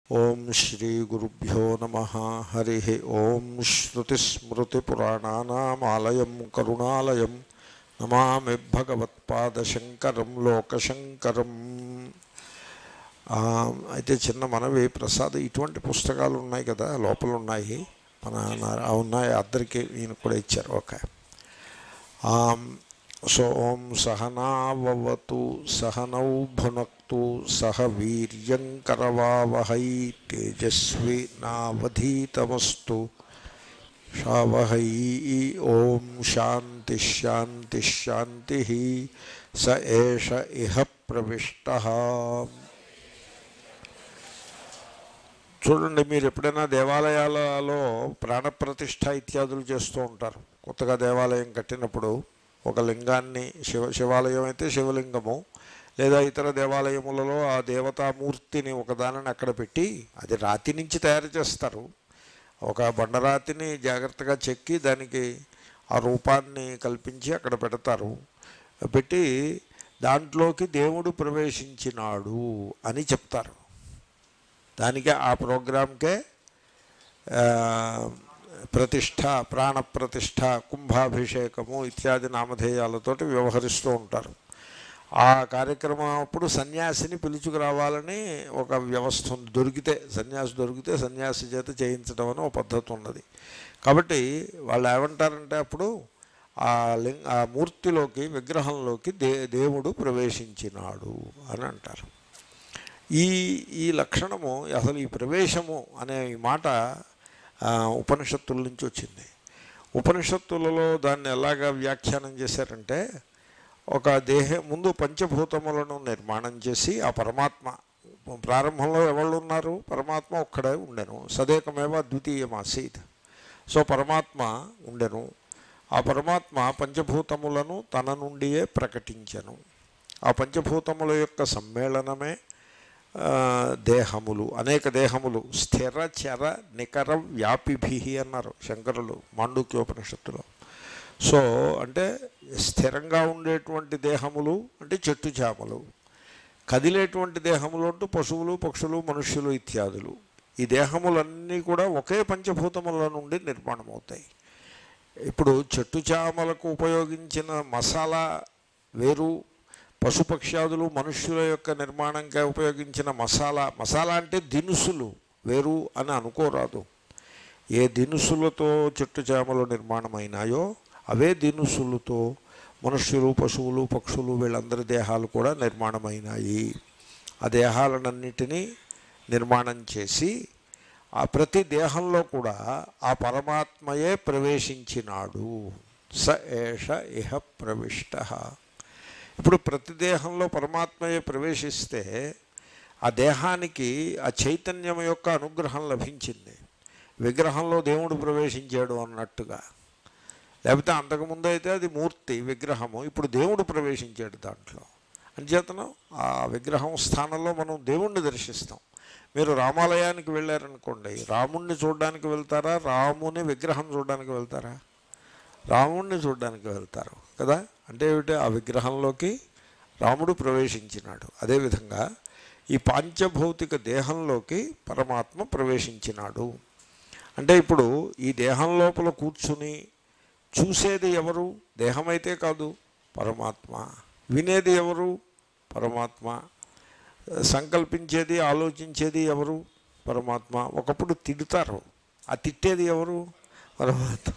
ఓం శ్రీ గురుభ్యో నమః. హరి ఓం. శ్రుతిస్మృతిపురాణానామాలయం కరుణాలయం నమామి భగవత్పాదశంకరం లోకశంకరం. అయితే చిన్న మనవి, ప్రసాద్ ఇటువంటి పుస్తకాలు ఉన్నాయి కదా, లోపల ఉన్నాయి, మన ఉన్నాయి, అందరికీ ఈయన కూడా ఇచ్చారు. ఓకే. సో ఓం సహనావతు సహనౌ భునక్తు సహ వీర్యం కరవావహై తేజస్వి నావధీతమస్తు శావహై. ఓం శాంతి శాంతి శాంతి. స ఏష ఇహ ప్రవిష్టః. చూడండి, మీరు ఎప్పుడైనా దేవాలయాలలో ప్రాణప్రతిష్ఠ ఇత్యాదులు చేస్తూ ఉంటారు. కొత్తగా దేవాలయం కట్టినప్పుడు ఒక లింగాన్ని, శివాలయం అయితే శివలింగము, లేదా ఇతర దేవాలయములలో ఆ దేవతామూర్తిని ఒకదానిని అక్కడ పెట్టి, అది రాతి నుంచి తయారు చేస్తారు. ఒక బండరాతిని జాగ్రత్తగా చెక్కి దానికి ఆ రూపాన్ని కల్పించి అక్కడ పెడతారు. పెట్టి దాంట్లోకి దేవుడు ప్రవేశించినాడు అని చెప్తారు. దానికే, ఆ ప్రోగ్రాంకే ప్రతిష్ఠ, ప్రాణప్రతిష్ఠ, కుంభాభిషేకము ఇత్యాది నామధేయాలతోటి వ్యవహరిస్తూ ఉంటారు. ఆ కార్యక్రమం అప్పుడు సన్యాసిని పిలుచుకురావాలని ఒక వ్యవస్థ ఉంది. సన్యాసి దొరికితే సన్యాసి చేత చేయించడం అని ఒక పద్ధతి ఉన్నది. కాబట్టి వాళ్ళు ఏమంటారంటే, అప్పుడు ఆ మూర్తిలోకి, విగ్రహంలోకి దేవుడు ప్రవేశించినాడు అని అంటారు. ఈ లక్షణము, అసలు ఈ ప్రవేశము అనే ఈ మాట ఉపనిషత్తుల నుంచి వచ్చింది. ఉపనిషత్తులలో దాన్ని ఎలాగా వ్యాఖ్యానం చేశారంటే, ఒక ముందు పంచభూతములను నిర్మాణం చేసి, ఆ పరమాత్మ ప్రారంభంలో ఎవళ్ళు ఉన్నారు? పరమాత్మ ఒక్కడే ఉండెను. సదేకమేవ ద్వితీయమాసీత్. సో పరమాత్మ ఉండెను. ఆ పరమాత్మ పంచభూతములను తన నుండియే ప్రకటించెను. ఆ పంచభూతముల యొక్క సమ్మేళనమే దేహములు, అనేక దేహములు. స్థిర చర నికర వ్యాపిభి అన్నారు శంకరులు మాండూక్యోపనిషత్తులో. సో అంటే స్థిరంగా ఉండేటువంటి దేహములు అంటే చెట్టు చేమలు, కదిలేటువంటి దేహములు అంటూ పశువులు, పక్షులు, మనుష్యులు ఇత్యాదులు. ఈ దేహములన్నీ కూడా ఒకే పంచభూతముల నుండి నిర్మాణం అవుతాయి. ఇప్పుడు చెట్టు చేమలకు ఉపయోగించిన మసాలా వేరు, పశుపక్ష్యాదులు, మనుష్యుల యొక్క నిర్మాణంగా ఉపయోగించిన మసాలా అంటే దినుసులు వేరు అని అనుకోరాదు. ఏ దినుసులతో చెట్టు చేమలు నిర్మాణమైనాయో అవే దినుసులతో మనుష్యులు, పశువులు, పక్షులు వీళ్ళందరి దేహాలు కూడా నిర్మాణమైనాయి. ఆ దేహాలన్నిటినీ నిర్మాణం చేసి ఆ ప్రతి దేహంలో కూడా ఆ పరమాత్మయే ప్రవేశించినాడు. స ఏష ఇహ ప్రవిష్టః. ఇప్పుడు ప్రతి దేహంలో పరమాత్మయే ప్రవేశిస్తే ఆ దేహానికి ఆ చైతన్యం యొక్క అనుగ్రహం లభించింది. విగ్రహంలో దేవుడు ప్రవేశించాడు అన్నట్టుగా. లేకపోతే అంతకుముందు అయితే అది మూర్తి, విగ్రహము. ఇప్పుడు దేవుడు ప్రవేశించాడు దాంట్లో. అంచేతను ఆ విగ్రహం స్థానంలో మనం దేవుణ్ణి దర్శిస్తాం. మీరు రామాలయానికి వెళ్ళారనుకోండి, రాముణ్ణి చూడడానికి వెళ్తారా, రాముని విగ్రహం చూడడానికి వెళ్తారా? రాముణ్ణి చూడడానికి వెళ్తారు కదా. అంటే ఏమిటి? ఆ విగ్రహంలోకి రాముడు ప్రవేశించినాడు. అదేవిధంగా ఈ పాంచభౌతిక దేహంలోకి పరమాత్మ ప్రవేశించినాడు. అంటే ఇప్పుడు ఈ దేహం లోపల కూర్చుని చూసేది ఎవరు? దేహమైతే కాదు, పరమాత్మ. వినేది ఎవరు? పరమాత్మ. సంకల్పించేది, ఆలోచించేది ఎవరు? పరమాత్మ. ఒకప్పుడు తిడతారు, ఆ తిట్టేది ఎవరు? పరమాత్మ.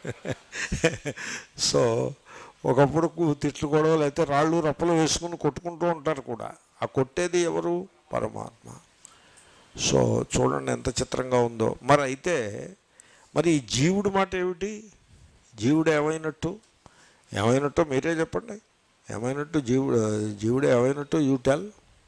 సో ఒకప్పుడు తిట్లు కూడా, లేకపోతే రాళ్ళు రప్పలు వేసుకుని కొట్టుకుంటూ ఉంటారు కూడా. ఆ కొట్టేది ఎవరు? పరమాత్మ. సో చూడండి ఎంత చిత్రంగా ఉందో. మరి ఈ జీవుడు మాట ఏమిటి? జీవుడు ఏమైనట్టు మీరే చెప్పండి. ఏమైనట్టు జీవుడు ఏమైనట్టు? You tell.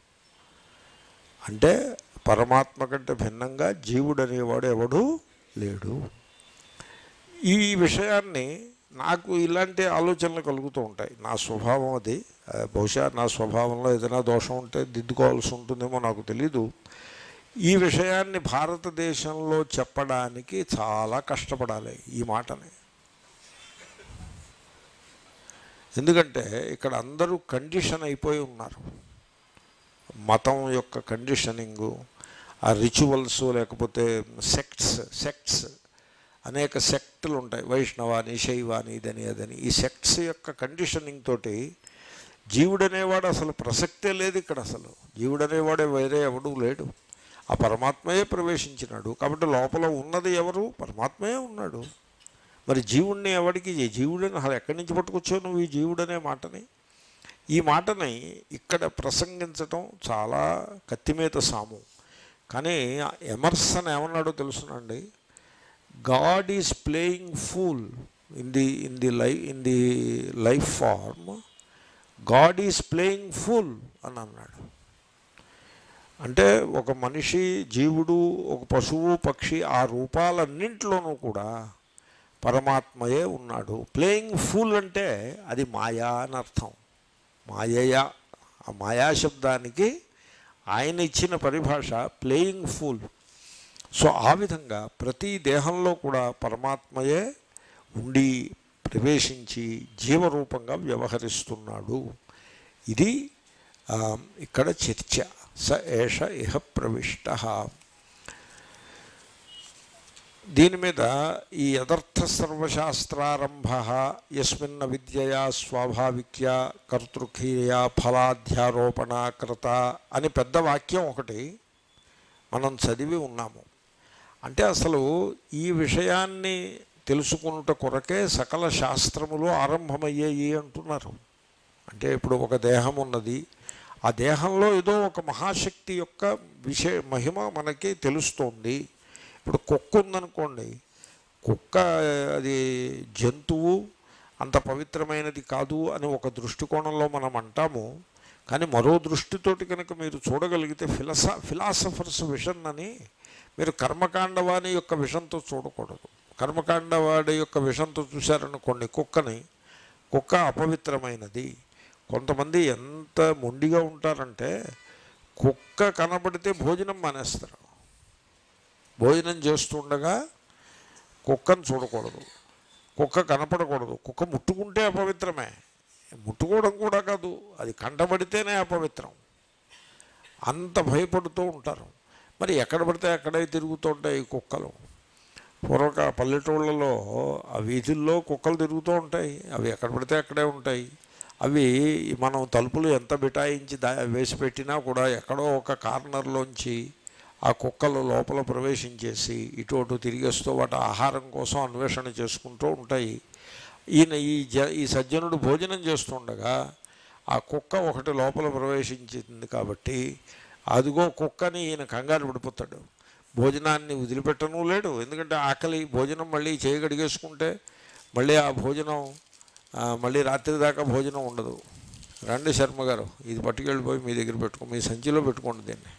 అంటే పరమాత్మ కంటే భిన్నంగా జీవుడు అనేవాడు ఎవడు లేడు. ఈ విషయాన్ని నాకు ఇలాంటి ఆలోచనలు కలుగుతూ ఉంటాయి. నా స్వభావం అది. బహుశా నా స్వభావంలో ఏదైనా దోషం ఉంటే దిద్దుకోవాల్సి ఉంటుందేమో, నాకు తెలీదు. ఈ విషయాన్ని భారతదేశంలో చెప్పడానికి చాలా కష్టపడాలి ఈ మాటని. ఎందుకంటే ఇక్కడ అందరూ కండిషన్ అయిపోయి ఉన్నారు. మతం యొక్క కండిషనింగు, ఆ రిచువల్స్ లేకపోతే సెక్ట్స్ అనేక సెక్టులు ఉంటాయి, వైష్ణవాని శైవాని ఇదని అదని. ఈ సెక్ట్స్ యొక్క కండిషనింగ్ తోటి జీవుడనేవాడు అసలు ప్రసక్తే లేదు ఇక్కడ. అసలు జీవుడనేవాడే వేరే ఎవడూ లేడు, ఆ పరమాత్మయే ప్రవేశించినాడు. కాబట్టి లోపల ఉన్నది ఎవరు? పరమాత్మయే ఉన్నాడు. మరి జీవుడిని ఎవడికి జీవుడని అసలు ఎక్కడి నుంచి పట్టుకొచ్చావు నువ్వు ఈ జీవుడనే మాటని? ఈ మాటని ఇక్కడ ప్రసంగించటం చాలా కత్తిమీద సాము. కానీ ఎమర్సన్ ఏమన్నాడో తెలుసునండి, god is playing fool in the life form, god is playing fool అని అన్నాడు. అంటే ఒక మనిషి, జీవుడు, ఒక పశువు, పక్షి, ఆ రూపాలన్నింటిలోనూ కూడా పరమాత్మయే ఉన్నాడు. ప్లేయింగ్ ఫూల్ అంటే అది మాయా అని అర్థం. మాయయా, ఆ మాయా శబ్దానికి ఆయన ఇచ్చిన పరిభాష ప్లేయింగ్ ఫూల్. సో ఆ విధంగా ప్రతి దేహంలో కూడా పరమాత్మయే ఉండి ప్రవేశించి జీవరూపంగా వ్యవహరిస్తున్నాడు. ఇది ఇక్కడ చర్చ. స ఏష ఇహ ప్రవిష్ట. దీని మీద ఈ యదర్థ సర్వశాస్త్రారంభ యస్మిన్న విద్యయా స్వాభావిక్య కర్తృక్రియా ఫలాధ్యారోపణ కృత అని పెద్ద వాక్యం ఒకటి మనం చదివి ఉన్నాము. అంటే అసలు ఈ విషయాన్ని తెలుసుకున్నట కొరకే సకల శాస్త్రములు ఆరంభమయ్యాయి అంటున్నారు. అంటే ఇప్పుడు ఒక దేహం ఉన్నది, ఆ దేహంలో ఏదో ఒక మహాశక్తి యొక్క మహిమ మనకి తెలుస్తోంది. ఇప్పుడు కుక్క ఉందనుకోండి, కుక్క అది జంతువు, అంత పవిత్రమైనది కాదు అని ఒక దృష్టికోణంలో మనం అంటాము. కానీ మరో దృష్టితోటి కనుక మీరు చూడగలిగితే ఫిలాసఫర్స్ విషన్ అని మీరు కర్మకాండవాణి యొక్క విషంతో చూడకూడదు. కర్మకాండవాడి యొక్క విషంతో చూశారనుకోండి కుక్కని, కుక్క అపవిత్రమైనది. కొంతమంది ఎంత మొండిగా ఉంటారంటే కుక్క కనబడితే భోజనం మానేస్తారు. భోజనం చేస్తుండగా కుక్కను చూడకూడదు, కుక్క కనపడకూడదు. కుక్క ముట్టుకుంటే అపవిత్రమే, ముట్టుకోవడం కూడా కాదు, అది కంటబడితేనే అపవిత్రం. అంత భయపడుతూ ఉంటారు. మరి ఎక్కడ పడితే అక్కడే తిరుగుతూ ఉంటాయి ఈ కుక్కలు. పూర్వక పల్లెటూళ్ళలో ఆ వీధుల్లో కుక్కలు తిరుగుతూ ఉంటాయి. అవి ఎక్కడ పడితే అక్కడే ఉంటాయి. అవి మనం తలుపులు ఎంత బిటాయించి వేసి పెట్టినా కూడా ఎక్కడో ఒక కార్నర్లోంచి ఆ కుక్కలు లోపల ప్రవేశించేసి ఇటు అటు తిరిగేస్తూ వాటి ఆహారం కోసం అన్వేషణ చేసుకుంటూ ఉంటాయి. ఈయన ఈ సజ్జనుడు భోజనం చేస్తుండగా ఆ కుక్క ఒకటి లోపల ప్రవేశించింది కాబట్టి అదిగో కుక్కని ఈయన కంగారు పడిపోతాడు. భోజనాన్ని వదిలిపెట్టను లేడు, ఎందుకంటే ఆకలి. భోజనం మళ్ళీ చేయగడిగేసుకుంటే మళ్ళీ ఆ భోజనం మళ్ళీ రాత్రి దాకా భోజనం ఉండదు. రండి శర్మ గారు, ఇది పట్టుకెళ్ళిపోయి మీ దగ్గర మీ సంచిలో పెట్టుకోండి, దీన్ని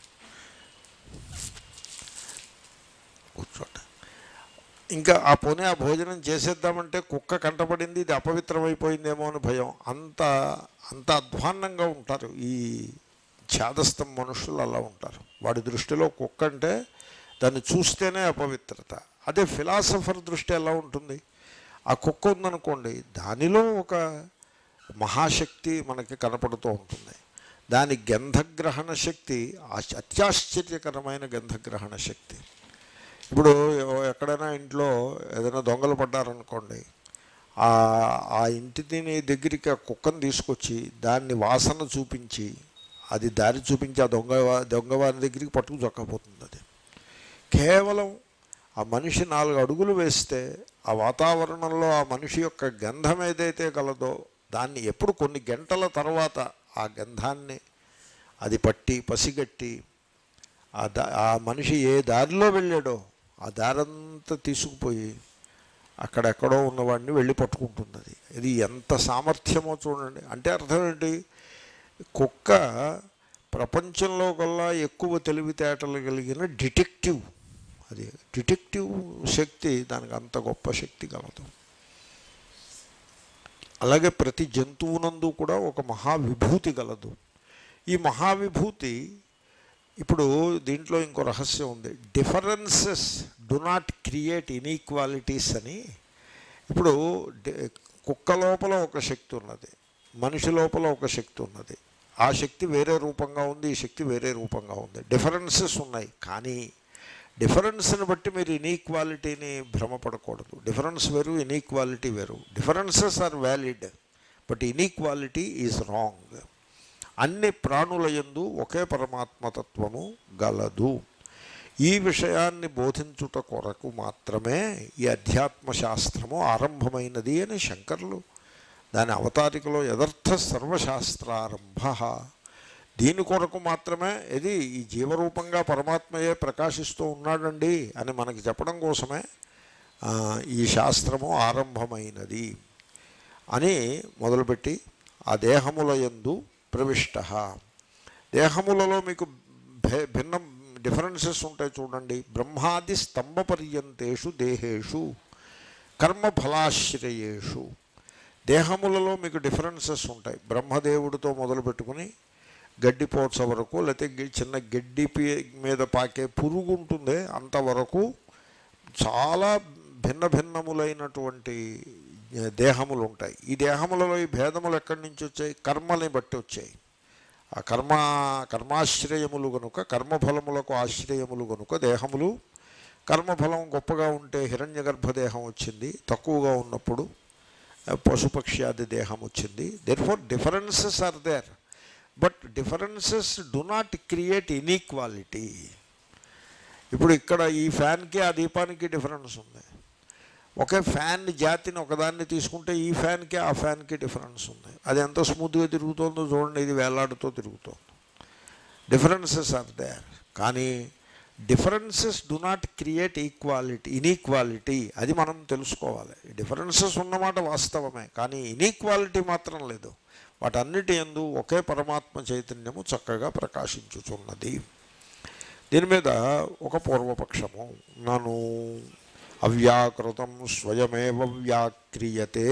కూర్చోండి. ఇంకా ఆ పోనీ ఆ భోజనం చేసేద్దామంటే కుక్క కంటపడింది, ఇది అపవిత్రమైపోయిందేమో అని భయం. అంత అధ్వాన్నంగా ఉంటారు ఈ ఛాదస్థం మనుషులు. అలా ఉంటారు. వాడి దృష్టిలో కుక్క అంటే దాన్ని చూస్తేనే అపవిత్రత. అదే ఫిలాసఫర్ దృష్టి ఎలా ఉంటుంది? ఆ కుక్క ఉందనుకోండి, దానిలో ఒక మహాశక్తి మనకి కనపడుతూ ఉంటుంది. దాని గంధగ్రహణ శక్తి అత్యాశ్చర్యకరమైన గంధగ్రహణ శక్తి. ఇప్పుడు ఎక్కడైనా ఇంట్లో ఏదైనా దొంగలు పడ్డారనుకోండి, ఆ ఇంటిని దగ్గరికి ఆ కుక్కను తీసుకొచ్చి దాన్ని వాసన చూపించి అది దారి చూపించి ఆ దొంగవారి దగ్గరికి పట్టుకు చొక్కపోతుంది. అది కేవలం ఆ మనిషి 4 అడుగులు వేస్తే ఆ వాతావరణంలో ఆ మనిషి యొక్క గంధం ఏదైతే కలదో దాన్ని ఎప్పుడు కొన్ని గంటల తర్వాత ఆ గంధాన్ని అది పట్టి పసిగట్టి ఆ మనిషి ఏ దారిలో వెళ్ళాడో ఆ దారంతా తీసుకుపోయి అక్కడెక్కడో ఉన్నవాడిని వెళ్ళి పట్టుకుంటుంది. అది ఇది ఎంత సామర్థ్యమో చూడండి. అంటే అర్థం ఏంటి? కుక్క ప్రపంచంలో కల్లా ఎక్కువ తెలివితేటలు కలిగిన డిటెక్టివ్. అది డిటెక్టివ్ శక్తి, దానికి అంత గొప్ప శక్తి కలదు. అలాగే ప్రతి జంతువునందు కూడా ఒక మహావిభూతి గలదు. ఈ మహావిభూతి ఇప్పుడు దీంట్లో ఇంకో రహస్యం ఉంది. Differences do not create inequalities అని. ఇప్పుడు కుక్క లోపల ఒక శక్తి ఉన్నది, మనిషి లోపల ఒక శక్తి ఉన్నది. ఆ శక్తి వేరే రూపంగా ఉంది, ఈ శక్తి వేరే రూపంగా ఉంది. డిఫరెన్సెస్ ఉన్నాయి, కానీ డిఫరెన్స్ని బట్టి మీరు ఇన్ఈక్వాలిటీని భ్రమపడకూడదు. డిఫరెన్స్ వేరు, ఇన్ఈక్వాలిటీ వేరు. Differences are valid, but inequality is wrong. అన్ని ప్రాణుల యందు ఒకే పరమాత్మతత్వము గలదు. ఈ విషయాన్ని బోధించుట కొరకు మాత్రమే ఈ అధ్యాత్మశాస్త్రము ఆరంభమైనది అని శంకరులు దాని అవతారికలో యదర్థ సర్వశాస్త్రారంభ, దీని కొరకు మాత్రమే, ఇది ఈ జీవరూపంగా పరమాత్మయే ప్రకాశిస్తూ ఉన్నాడండి అని మనకి చెప్పడం కోసమే ఈ శాస్త్రము ఆరంభమైనది అని మొదలుపెట్టి, ఆ దేహముల యందు ప్రవిష్ట, దేహములలో మీకు భిన్న డిఫరెన్సెస్ ఉంటాయి చూడండి. బ్రహ్మాది స్తంభ పర్యంతేషు దేహేషు కర్మఫలాశ్రయేషు, దేహములలో మీకు డిఫరెన్సెస్ ఉంటాయి. బ్రహ్మదేవుడితో మొదలుపెట్టుకుని గడ్డిపోచ వరకు, లేకపోతే చిన్న గడ్డి మీద పాకే పురుగు ఉంటుంది అంతవరకు చాలా భిన్న భిన్నములైనటువంటి దేహములు ఉంటాయి. ఈ దేహములలో ఈ భేదములు ఎక్కడి నుంచి వచ్చాయి? కర్మని బట్టి వచ్చాయి. ఆ కర్మాశ్రయములు కనుక, కర్మఫలములకు ఆశ్రయములు కనుక దేహములు, కర్మఫలం గొప్పగా ఉంటే హిరణ్యగర్భ దేహం వచ్చింది, తక్కువగా ఉన్నప్పుడు పశుపక్ష్యాది దేహం వచ్చింది. Therefore differences are there, but differences do not create inequality. ఇప్పుడు ఇక్కడ ఈ ఫ్యాన్కి ఆ దీపానికి డిఫరెన్స్ ఉంది. ఒకే ఫ్యాన్ జాతిని ఒకదాన్ని తీసుకుంటే ఈ ఫ్యాన్కి ఆ ఫ్యాన్కి డిఫరెన్స్ ఉంది. అది ఎంత స్మూత్గా తిరుగుతుందో చూడండి, ఇది వేలాడుతూ తిరుగుతుంది. డిఫరెన్సెస్ ఆర్ దేర్, కానీ differences do not create inequality. అది మనం తెలుసుకోవాలి. డిఫరెన్సెస్ ఉన్నమాట వాస్తవమే, కానీ ఇన్ఈక్వాలిటీ మాత్రం లేదు. వాటన్నిటి యందు ఒకే పరమాత్మ చైతన్యము చక్కగా ప్రకాశించుచున్నది. దీని మీద ఒక పూర్వపక్షము, నను అవ్యాకృతం స్వయమేవ వ్యాక్రియతే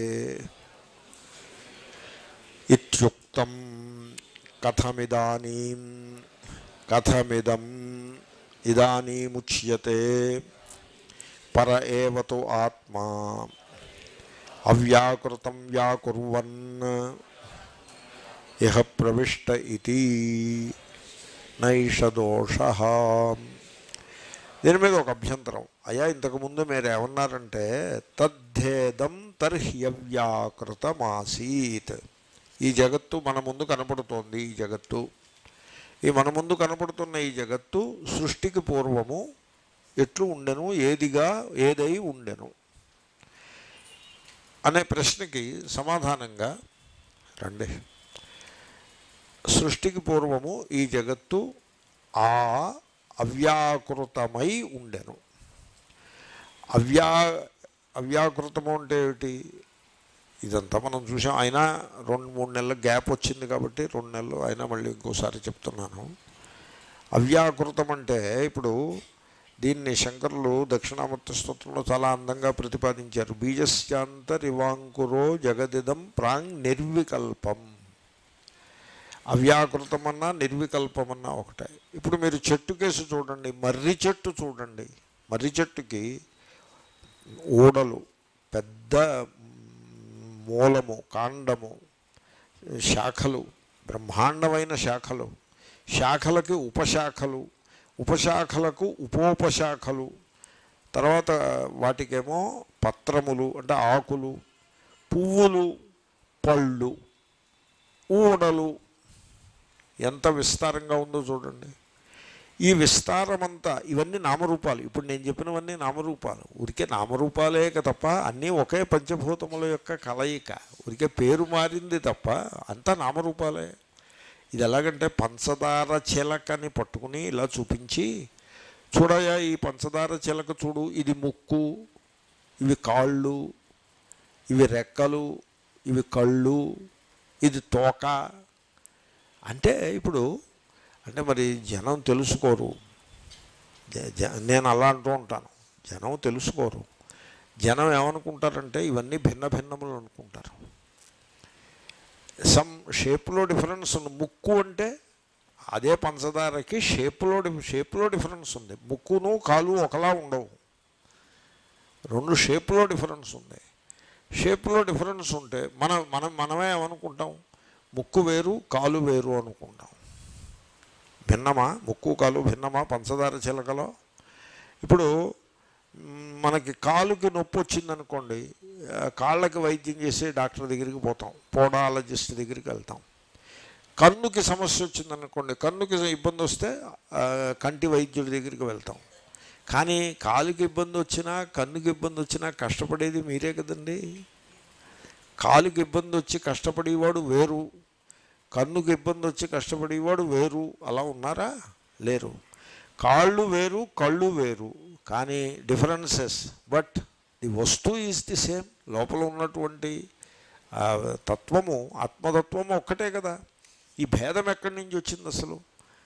ఇత్యుక్తం కథమిదం ఇదానీముచ్యతే పర ఏవతు ఆత్మా అవ్యాకృతం వ్యాకుర్వన్ ఇహ ప్రవిష్ట ఇతి నైష దోషః. దీని మీద ఒక అభ్యంతరం. అయ్యా, ఇంతకుముందు మీరు ఏమన్నారంటే తద్ధేదం తర్హ్యవ్యాకృతమాసీత్. ఈ జగత్తు మన ముందు కనపడుతోంది. ఈ మన ముందు కనపడుతున్న ఈ జగత్తు సృష్టికి పూర్వము ఎట్లు ఉండెను, ఏదై ఉండెను అనే ప్రశ్నకి సమాధానంగా రండి. సృష్టికి పూర్వము ఈ జగత్తు అవ్యాకృతమై ఉండెను. అవ్యాకృతము అంటే ఏమిటి? ఇదంతా మనం చూసాం. అయినా 2-3 నెలల గ్యాప్ వచ్చింది కాబట్టి 2 నెలలు అయినా మళ్ళీ ఇంకోసారి చెప్తున్నాను. అవ్యాకృతం అంటే ఇప్పుడు దీన్ని శంకరులు దక్షిణామూర్తి స్తోత్రంలో చాలా అందంగా ప్రతిపాదించారు. బీజస్యాంతరివాంకురో జగదిదం ప్రాంగ్ నిర్వికల్పం. అవ్యాకృతమన్నా నిర్వికల్పమన్నా ఒకటే. ఇప్పుడు మీరు చెట్టు కేసు చూడండి, మర్రి చెట్టు చూడండి. మర్రి చెట్టుకి ఊడలు, పెద్ద మూలము, కాండము, శాఖలు, బ్రహ్మాండమైన శాఖలు, శాఖలకి ఉపశాఖలు, ఉపశాఖలకు ఉపోపశాఖలు, తర్వాత వాటికేమో పత్రములు అంటే ఆకులు, పువ్వులు, పళ్ళు, ఊడలు. ఎంత విస్తారంగా ఉందో చూడండి. ఈ విస్తారమంతా ఇవన్నీ నామరూపాలు. ఇప్పుడు నేను చెప్పినవన్నీ నామరూపాలు. ఊరికే నామరూపాలే తప్ప అన్నీ ఒకే పంచభూతముల యొక్క కలయిక. ఊరికే పేరు మారింది తప్ప అంతా నామరూపాలే. ఇది ఎలాగంటే పంచదార చిలకని పట్టుకుని ఇలా చూపించి, చూడయా ఈ పంచదార చిలక చూడు, ఇది ముక్కు, ఇవి కాళ్ళు, ఇవి రెక్కలు, ఇవి కళ్ళు, ఇది తోక అంటే ఇప్పుడు అంటే మరి జనం తెలుసుకోరు. నేను అలా అంటూ ఉంటాను, జనం తెలుసుకోరు. జనం ఏమనుకుంటారంటే ఇవన్నీ భిన్న భిన్నములు అనుకుంటారు. సమ్ షేప్లో డిఫరెన్స్ ఉంది. ముక్కు అంటే అదే పంచదారకి షేప్లో డిఫరెన్స్ ఉంది. ముక్కును కాలు ఒకలా ఉండవు, రెండు షేప్లో డిఫరెన్స్ ఉంది. షేప్లో డిఫరెన్స్ ఉంటే మనమే ఏమనుకుంటాం, ముక్కు వేరు కాలు వేరు అనుకుంటాం. భిన్నమా? ముక్కు కాలు భిన్నమా పంచదార చిలకలో? ఇప్పుడు మనకి కాలుకి నొప్పి వచ్చిందనుకోండి, కాళ్ళకి వైద్యం చేసే డాక్టర్ దగ్గరికి పోతాం, పోడాలజిస్ట్ దగ్గరికి వెళ్తాం. కన్నుకి సమస్య వచ్చిందనుకోండి, కన్నుకి ఇబ్బంది వస్తే కంటి వైద్యుడి దగ్గరికి వెళ్తాం. కానీ కాలుకి ఇబ్బంది వచ్చినా కన్నుకి ఇబ్బంది వచ్చినా కష్టపడేది మీరే కదండి. కాలుకి ఇబ్బంది వచ్చి కష్టపడేవాడు వేరు, కన్నుకి ఇబ్బంది వచ్చి కష్టపడేవాడు వేరు. అలా ఉన్నారా? లేరు. కాళ్ళు వేరు కళ్ళు వేరు, కానీ డిఫరెన్సెస్, బట్ ది వస్తువు ఈజ్ ది సేమ్. లోపల ఉన్నటువంటి తత్వము, ఆత్మతత్వము ఒక్కటే కదా. ఈ భేదం ఎక్కడి నుంచి వచ్చింది అసలు?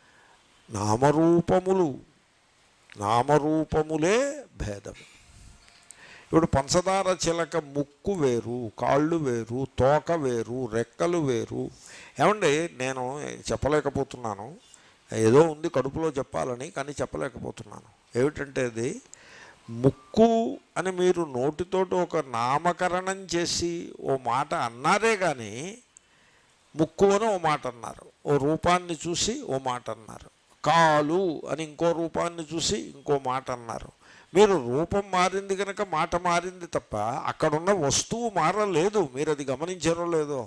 నామరూపములే భేదము. ఇప్పుడు పంచదార చిలక ముక్కు వేరు, కాళ్ళు వేరు, తోక వేరు, రెక్కలు వేరు. ఏమండి, నేను చెప్పలేకపోతున్నాను, ఏదో ఉంది కడుపులో చెప్పాలని, కానీ చెప్పలేకపోతున్నాను. ఏమిటంటే అది ముక్కు అని మీరు నోటితోటి ఒక నామకరణం చేసి ఓ మాట అన్నారే కానీ ముక్కు అని ఓ మాట అన్నారు, ఓ రూపాన్ని చూసి ఓ మాట అన్నారు. కాలు అని ఇంకో రూపాన్ని చూసి ఇంకో మాట అన్నారు. మీరు రూపం మారింది కనుక మాట మారింది తప్ప అక్కడున్న వస్తువు మారలేదు. మీరు అది గమనించారో లేదో?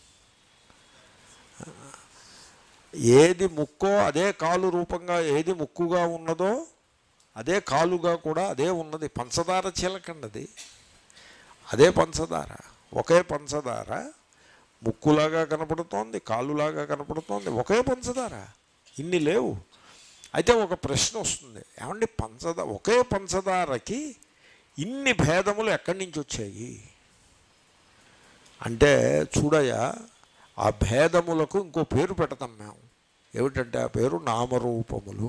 ఏది ముక్కో అదే కాలు రూపంగా, ఏది ముక్కుగా ఉన్నదో అదే కాలుగా కూడా అదే ఉన్నది. పంచదార చిలకండి, అదే పంచదార, ఒకే పంచదార ముక్కులాగా కనపడుతోంది, కాలులాగా కనపడుతోంది, ఒకే పంచదార. ఇన్ని లేవు. అయితే ఒక ప్రశ్న వస్తుంది, ఏమండి ఒకే పంచదారకి ఇన్ని భేదములు ఎక్కడి నుంచి వచ్చాయి అంటే, చూడయా, ఆ భేదములకు ఇంకో పేరు పెడతాం మేము. ఏమిటంటే ఆ పేరు నామరూపములు.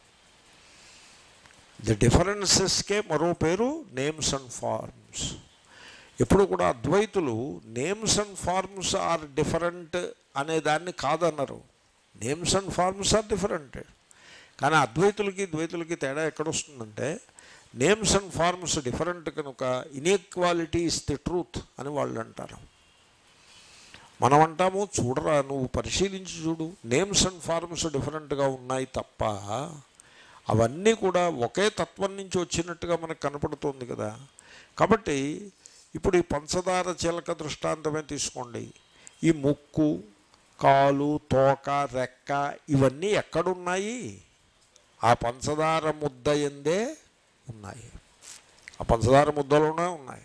ది డిఫరెన్సెస్కే మరో పేరు నేమ్స్ అండ్ ఫార్మ్స్. ఎప్పుడు కూడా అద్వైతులు names and forms are different అనే దాన్ని కాదన్నారు. Names and forms are different. కానీ అద్వైతులకి ద్వైతులకి తేడా ఎక్కడొస్తుందంటే, నేమ్స్ అండ్ ఫార్మ్స్ డిఫరెంట్ కనుక ఇన్ఈక్వాలిటీ ఇస్ ది ట్రూత్ అని వాళ్ళు అంటారు. మనం అంటాము, చూడరా నువ్వు పరిశీలించి చూడు, నేమ్స్ అండ్ ఫార్మ్స్ డిఫరెంట్గా ఉన్నాయి తప్ప అవన్నీ కూడా ఒకే తత్వం నుంచి వచ్చినట్టుగా మనకు కనపడుతుంది కదా. కాబట్టి ఇప్పుడు ఈ పంచదార చిలక దృష్టాంతమే తీసుకోండి. ఈ ముక్కు, కాలు, తోక, రెక్క ఇవన్నీ ఎక్కడున్నాయి? ఆ పంచదార ముద్ద ఎందే ఉన్నాయి. ఆ పంచదార ముద్దలోనే ఉన్నాయి.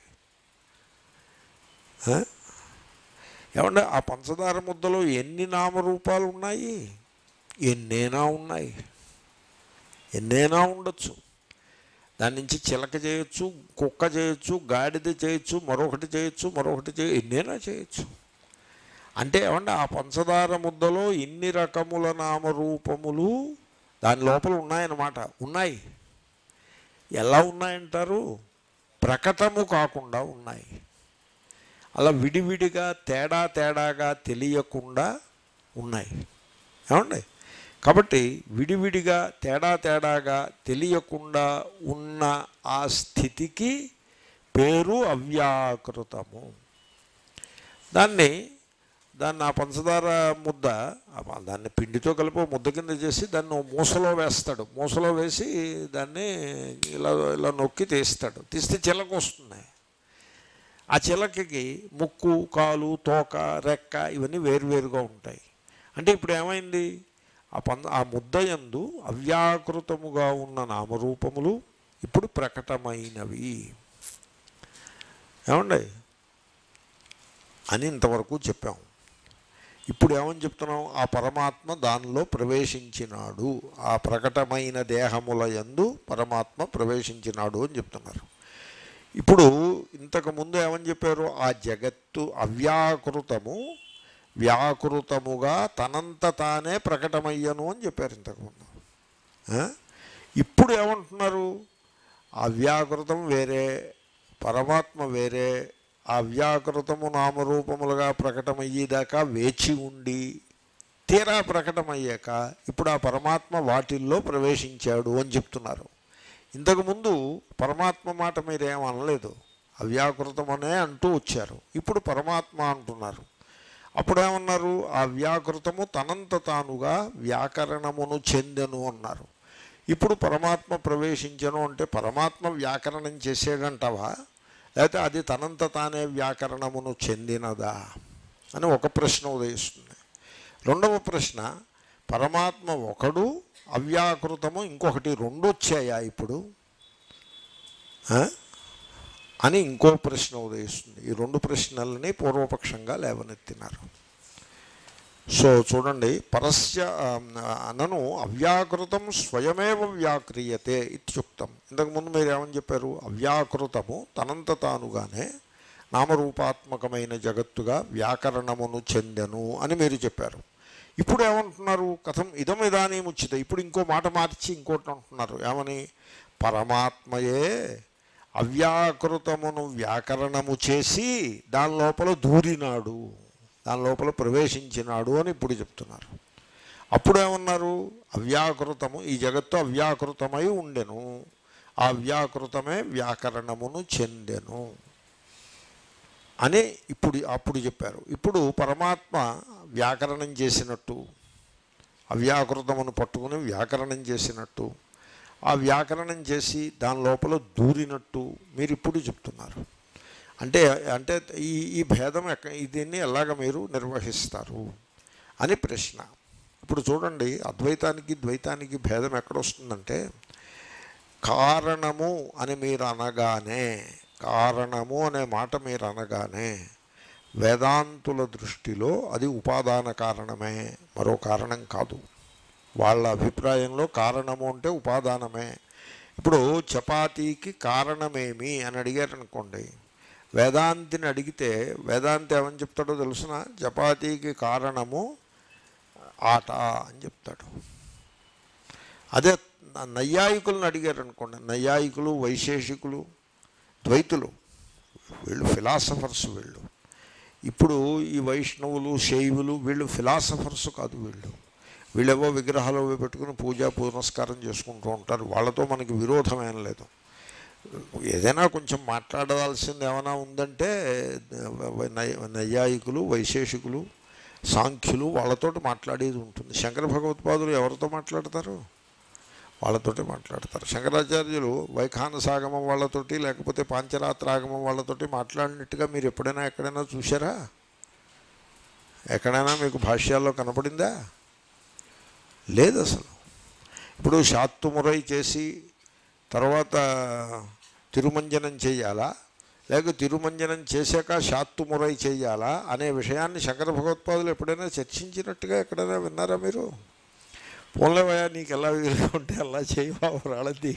ఏమంటే ఆ పంచదార ముద్దలో ఎన్ని నామరూపాలు ఉన్నాయి? ఎన్నైనా ఉన్నాయి, ఎన్నైనా ఉండొచ్చు. దాని నుంచి చిలక చేయొచ్చు, కుక్క చేయొచ్చు, గాడిద చేయొచ్చు, మరొకటి చేయొచ్చు, ఎన్నైనా చేయొచ్చు. అంటే ఏమంటే ఆ పంచదార ముద్దలో ఇన్ని రకముల నామరూపములు దాని లోపల ఉన్నాయన్నమాట. ఉన్నాయి. ఎలా ఉన్నాయంటారు? ప్రకటము కాకుండా ఉన్నాయి. అలా విడివిడిగా తేడాగా తెలియకుండా ఉన్నాయి. ఏమండి? కాబట్టి విడివిడిగా తేడాగా తెలియకుండా ఉన్న ఆ స్థితికి పేరు అవ్యాకృతము. దాన్ని ఆ పంచదార ముద్ద, దాన్ని పిండితో కలిపి ముద్ద కింద చేసి దాన్ని మూసలో వేస్తాడు. మూసలో వేసి దాన్ని ఇలా నొక్కి తీస్తాడు. తీస్తే చిలక వస్తుంది. ఆ చిలకకి ముక్కు, కాలు, తోక, రెక్క ఇవన్నీ వేరువేరుగా ఉంటాయి. అంటే ఇప్పుడు ఏమైంది? ఆ ముద్ద యందు అవ్యాకృతముగా ఉన్న నామరూపములు ఇప్పుడు ప్రకటమైనవి. ఏమండి అని ఇంతవరకు చెప్పాం. ఇప్పుడు ఏమని చెప్తున్నాం? ఆ పరమాత్మ దానిలో ప్రవేశించినాడు, ఆ ప్రకటమైన దేహముల యందు పరమాత్మ ప్రవేశించినాడు అని చెప్తున్నారు. ఇప్పుడు ఇంతకుముందు ఏమని చెప్పారు? ఆ జగత్తు అవ్యాకృతము వ్యాకృతముగా తనంత తానే ప్రకటమయ్యను అని చెప్పారు ఇంతకుముందు. ఇప్పుడు ఏమంటున్నారు? అవ్యాకృతం వేరే, పరమాత్మ వేరే. ఆ అవ్యాకృతము నామరూపములుగా ప్రకటమయ్యేదాకా వేచి ఉండి తీరా ప్రకటమయ్యాక ఇప్పుడు ఆ పరమాత్మ వాటిల్లో ప్రవేశించాడు అని చెప్తున్నారు. ఇంతకుముందు పరమాత్మ మాట మీరేమనలేదు, అవ్యాకృతం అనే అంటూ వచ్చారు. ఇప్పుడు పరమాత్మ అంటున్నారు. అప్పుడేమన్నారు? ఆ వ్యాకృతము తనంత తానుగా వ్యాకరణమును చెందెను అన్నారు. ఇప్పుడు పరమాత్మ ప్రవేశించను అంటే పరమాత్మ వ్యాకరణం చేసేడంటావా, లేకపోతే అది తనంత తానే వ్యాకరణమును చెందినదా అని ఒక ప్రశ్న ఉదయిస్తుంది. రెండవ ప్రశ్న, పరమాత్మ ఒకడు, అవ్యాకృతము ఇంకొకటి, రెండు వచ్చాయా ఇప్పుడు అని ఇంకో ప్రశ్న ఉదయిస్తుంది. ఈ రెండు ప్రశ్నలని పూర్వపక్షంగా లేవనెత్తినారు. సో చూడండి, పరస్య అనను అవ్యాకృతం స్వయమేవ వ్యాక్రియతే ఇత్యుక్తం. ఇంతకుముందు మీరు ఏమని చెప్పారు? అవ్యాకృతము తనంత తానుగానే నామరూపాత్మకమైన జగత్తుగా వ్యాకరణమును చెందెను అని మీరు చెప్పారు. ఇప్పుడు ఏమంటున్నారు? కథం ఇదం ఇదానీముచ్యతే. ఇప్పుడు ఇంకో మాట మార్చి ఇంకోటి అంటున్నారు. ఏమని? పరమాత్మయే అవ్యాకృతమును వ్యాకరణము చేసి దాని లోపల దూరినాడు, దాని లోపల ప్రవేశించినాడు అని ఇప్పుడు చెప్తున్నారు. అప్పుడేమన్నారు? అవ్యాకృతము, ఈ జగత్తు అవ్యాకృతమై ఉండెను, ఆ అవ్యాకృతమే వ్యాకరణమును చెందెను అని అప్పుడు చెప్పారు. ఇప్పుడు పరమాత్మ వ్యాకరణం చేసినట్టు, అవ్యాకృతమును పట్టుకుని వ్యాకరణం చేసినట్టు, ఆ వ్యాకరణం చేసి దాని లోపల దూరినట్టు మీరు ఇప్పుడు చెప్తున్నారు. అంటే అంటే ఈ భేదం దీన్ని ఎలాగ మీరు నిర్వహిస్తారు అని ప్రశ్న. ఇప్పుడు చూడండి, అద్వైతానికి ద్వైతానికి భేదం ఎక్కడొస్తుందంటే, కారణము అని మీరు అనగానే, కారణము అనే మాట మీరు అనగానే వేదాంతుల దృష్టిలో అది ఉపాదాన కారణమే, మరో కారణం కాదు. వాళ్ళ అభిప్రాయంలో కారణము అంటే ఉపాదానమే. ఇప్పుడు చపాతీకి కారణమేమి అని అడిగారనుకోండి, వేదాంతిని అడిగితే వేదాంతి ఏమని చెప్తాడో తెలుసిన? చపాతీకి కారణము ఆట అని చెప్తాడు. అదే నైయాయికులను అడిగారనుకోండి, నైయాయికులు, వైశేషికులు, ద్వైతులు, వీళ్ళు ఫిలాసఫర్స్. ఇప్పుడు ఈ వైష్ణవులు, శైవులు వీళ్ళు ఫిలాసఫర్స్ కాదు. వీళ్ళేవో విగ్రహాలు పెట్టుకుని పూజా పునస్కారం చేసుకుంటూ ఉంటారు. వాళ్ళతో మనకి విరోధమేం లేదు. ఏదైనా కొంచెం మాట్లాడాల్సింది ఏమైనా ఉందంటే నైయాయికులు, వైశేషికులు, సాంఖ్యులు వాళ్ళతో మాట్లాడేది ఉంటుంది. శంకర భగవత్పాదులు ఎవరితో మాట్లాడతారు? వాళ్ళతోటి మాట్లాడతారు. శంకరాచార్యులు వైఖానసాగమం వాళ్ళతోటి, లేకపోతే పాంచరాత్రాగమం వాళ్ళతోటి మాట్లాడినట్టుగా మీరు ఎప్పుడైనా ఎక్కడైనా చూసారా? ఎక్కడైనా మీకు భాష్యాల్లో కనపడిందా? లేదు అసలు. ఇప్పుడు శాత్తుమురై చేసి తర్వాత తిరుమంజనం చేయాలా, లేక తిరుమంజనం చేశాక శాత్తుమురై చేయాలా అనే విషయాన్ని శంకర భగవత్పాదులు ఎప్పుడైనా చర్చించినట్టుగా ఎక్కడైనా విన్నారా మీరు? పోన్లేవయ్యా, నీకు ఎలా వీలుకుంటే అలా చేయవా రాళది.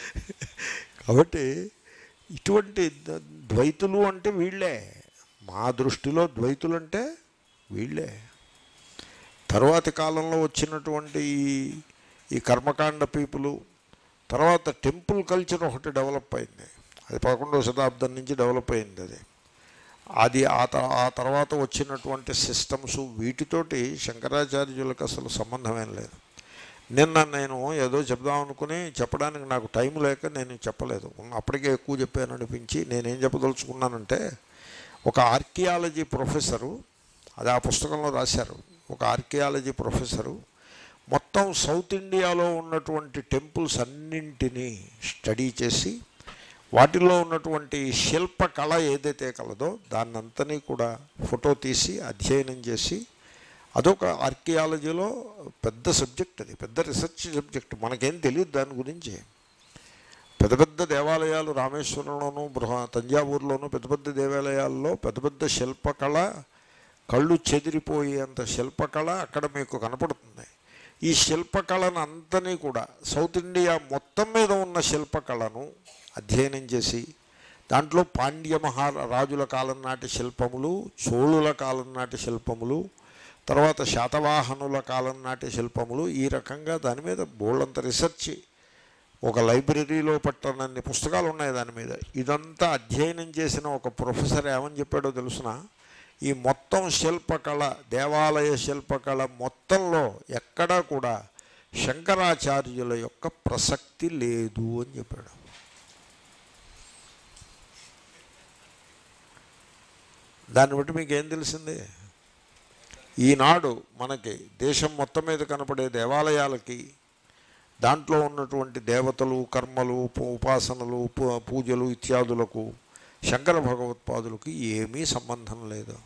కాబట్టి ఇటువంటి ద్వైతులు అంటే వీళ్ళే, మా దృష్టిలో ద్వైతులు అంటే వీళ్ళే. తరువాతి కాలంలో వచ్చినటువంటి ఈ కర్మకాండ పీపులు, తర్వాత టెంపుల్ కల్చర్ ఒకటి డెవలప్ అయింది. అది 11వ శతాబ్దం నుంచి డెవలప్ అయింది. అది ఆ తర్వాత వచ్చినటువంటి సిస్టమ్స్, వీటితోటి శంకరాచార్యులకు అసలు సంబంధమేం లేదు. నిన్న నేను ఏదో చెప్దాం అనుకుని చెప్పడానికి నాకు టైం లేక నేను చెప్పలేదు. అప్పటికే ఎక్కువ చెప్పాను అనిపించి నేనేం చెప్పదలుచుకున్నానంటే, ఒక ఆర్కియాలజీ ప్రొఫెసరు, అది ఆ పుస్తకంలో రాశారు, ఒక ఆర్కియాలజీ ప్రొఫెసరు మొత్తం సౌత్ ఇండియాలో ఉన్నటువంటి టెంపుల్స్ అన్నింటినీ స్టడీ చేసి వాటిల్లో ఉన్నటువంటి శిల్పకళ ఏదైతే కలదో దాన్నంతనీ కూడా ఫోటో తీసి అధ్యయనం చేసి, అదొక ఆర్కియాలజీలో పెద్ద సబ్జెక్ట్, అది పెద్ద రీసెర్చ్ సబ్జెక్ట్. మనకేం తెలియదు దాని గురించి. పెద్ద పెద్ద దేవాలయాలు రామేశ్వరంలోనూ తంజావూరులోనూ పెద్ద పెద్ద దేవాలయాల్లో పెద్ద పెద్ద శిల్పకళ, కళ్ళు చెదిరిపోయేంత శిల్పకళ అక్కడ మీకు కనపడుతుంది. ఈ శిల్పకళను అంతనీ కూడా సౌత్ ఇండియా మొత్తం మీద ఉన్న శిల్పకళను అధ్యయనం చేసి దాంట్లో పాండ్య మహారాజుల కాలం నాటి శిల్పములు, చోళుల కాలం నాటి శిల్పములు, తర్వాత శాతవాహనుల కాలం నాటి శిల్పములు, ఈ రకంగా దాని మీద బోల్డంత రీసెర్చ్, ఒక లైబ్రరీలో పట్టనన్ని పుస్తకాలు ఉన్నాయి దాని మీద. ఇదంతా అధ్యయనం చేసిన ఒక ప్రొఫెసర్ ఏమని చెప్పాడో తెలుసిన? ఈ మొత్తం శిల్పకళ, దేవాలయ శిల్పకళ మొత్తంలో ఎక్కడా కూడా శంకరాచార్యుల యొక్క ప్రసక్తి లేదు అని చెప్పాడు. దాన్ని బట్టి మీకు ఏం తెలిసింది? ఈనాడు మనకి దేశం మొత్తం మీద కనపడే దేవాలయాలకి దాంట్లో ఉన్నటువంటి దేవతలు, కర్మలు, ఉపాసనలు, పూజలు ఇత్యాదులకు శంకర భగవత్పాదులకి ఏమీ సంబంధం లేదు.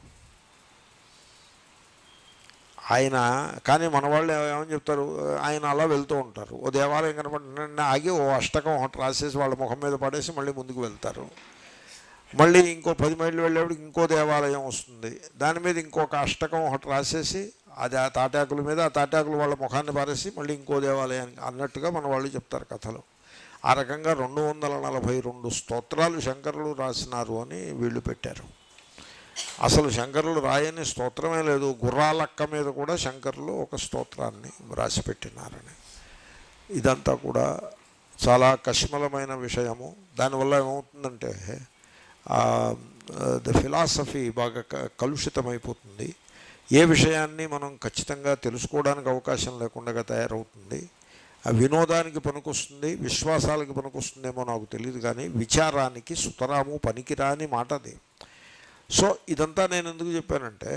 ఆయన కానీ మన వాళ్ళు ఏమని చెప్తారు, ఆయన అలా వెళ్తూ ఉంటారు. ఓ దేవాలయం కనపడి ఆగి ఓ అష్టకం ఒకటి రాసేసి వాళ్ళ ముఖం మీద పడేసి మళ్ళీ ముందుకు వెళ్తారు. మళ్ళీ ఇంకో 10 మైళ్ళు వెళ్ళేవాడికి ఇంకో దేవాలయం వస్తుంది, దాని మీద ఇంకొక అష్టకం ఒకటి రాసేసి అది ఆ తాటాకుల మీద, ఆ తాటాకులు వాళ్ళ ముఖాన్ని పారేసి మళ్ళీ ఇంకో దేవాలయానికి అన్నట్టుగా మన వాళ్ళు చెప్తారు కథలు. ఆ రకంగా 242 స్తోత్రాలు శంకరులు రాసినారు అని వీళ్ళు పెట్టారు. అసలు శంకరులు రాయని స్తోత్రమే లేదు. గుర్రాలక్క మీద కూడా శంకరులు ఒక స్తోత్రాన్ని రాసిపెట్టినారని. ఇదంతా కూడా చాలా కష్మలమైన విషయము. దానివల్ల ఏమవుతుందంటే ద ఫిలాసఫీ బాగా కలుషితమైపోతుంది. ఏ విషయాన్ని మనం ఖచ్చితంగా తెలుసుకోవడానికి అవకాశం లేకుండా తయారవుతుంది. ఆ వినోదానికి పనికొస్తుంది, విశ్వాసాలకి పనికొస్తుందేమో నాకు తెలియదు, కానీ విచారానికి సుతరాము పనికిరాని మాట అది. సో ఇదంతా నేను ఎందుకు చెప్పానంటే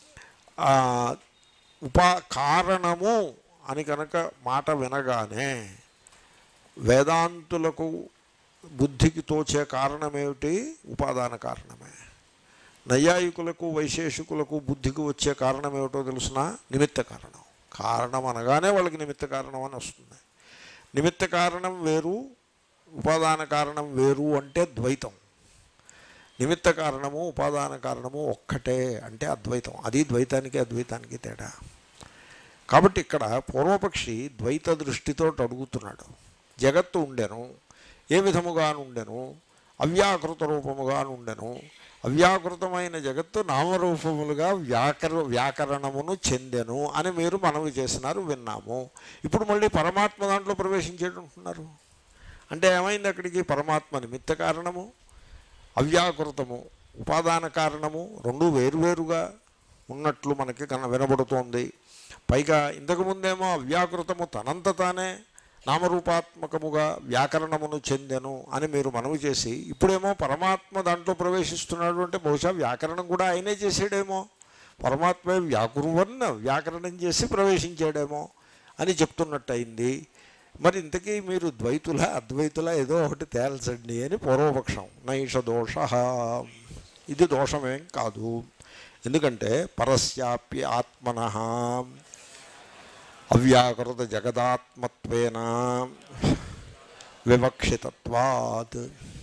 కారణము అని కనుక మాట వినగానే వేదాంతులకు బుద్ధికి తోచే కారణమేమిటి? ఉపాదాన కారణమే. నైయాయికులకు వైశేషికులకు బుద్ధికి వచ్చే కారణం ఏమిటో తెలుసునా? నిమిత్త కారణం. కారణం అనగానే వాళ్ళకి నిమిత్త కారణం అని వస్తుంది. నిమిత్త కారణం వేరు, ఉపాదాన కారణం వేరు అంటే ద్వైతం. నిమిత్త కారణము ఉపాదాన కారణము ఒక్కటే అంటే అద్వైతం. అది ద్వైతానికి తేడా. కాబట్టి ఇక్కడ పూర్వపక్షి ద్వైత దృష్టితో అడుగుతున్నాడు. జగత్తు ఉండెను, ఏ విధముగా ఉండెను? అవ్యాకృత రూపముగా ఉండెను. అవ్యాకృతమైన జగత్తు నామరూపములుగా వ్యాకరణమును చెందెను అని మీరు మనవి చేసినారు, విన్నాము. ఇప్పుడు మళ్ళీ పరమాత్మ దాంట్లో ప్రవేశించేటంటున్నారు. అంటే ఏమైంది? అక్కడికి పరమాత్మ నిమిత్త కారణము, అవ్యాకృతము ఉపాదాన కారణము రెండూ వేరువేరుగా ఉన్నట్లు మనకి వినబడుతోంది. పైగా ఇంతకుముందేమో అవ్యాకృతము తనంత తానే నామరూపాత్మకముగా వ్యాకరణమును చెందెను అని మీరు మనవి చేసి, ఇప్పుడేమో పరమాత్మ దాంట్లో ప్రవేశిస్తున్నాడు అంటే బహుశా వ్యాకరణం కూడా ఆయనే చేసాడేమో, పరమాత్మే వ్యాకరణం చేసి ప్రవేశించాడేమో అని చెప్తున్నట్టు అయింది. మరి ఇంతకీ మీరు ద్వైతుల అద్వైతుల ఏదో ఒకటి తేల్చండి అని పూర్వపక్షం. నైష దోష, ఇది దోషమేం కాదు. ఎందుకంటే పరస్యాప్య ఆత్మనః అవ్యాకృత జగదాత్మత్వేన వివక్షితత్వాత్.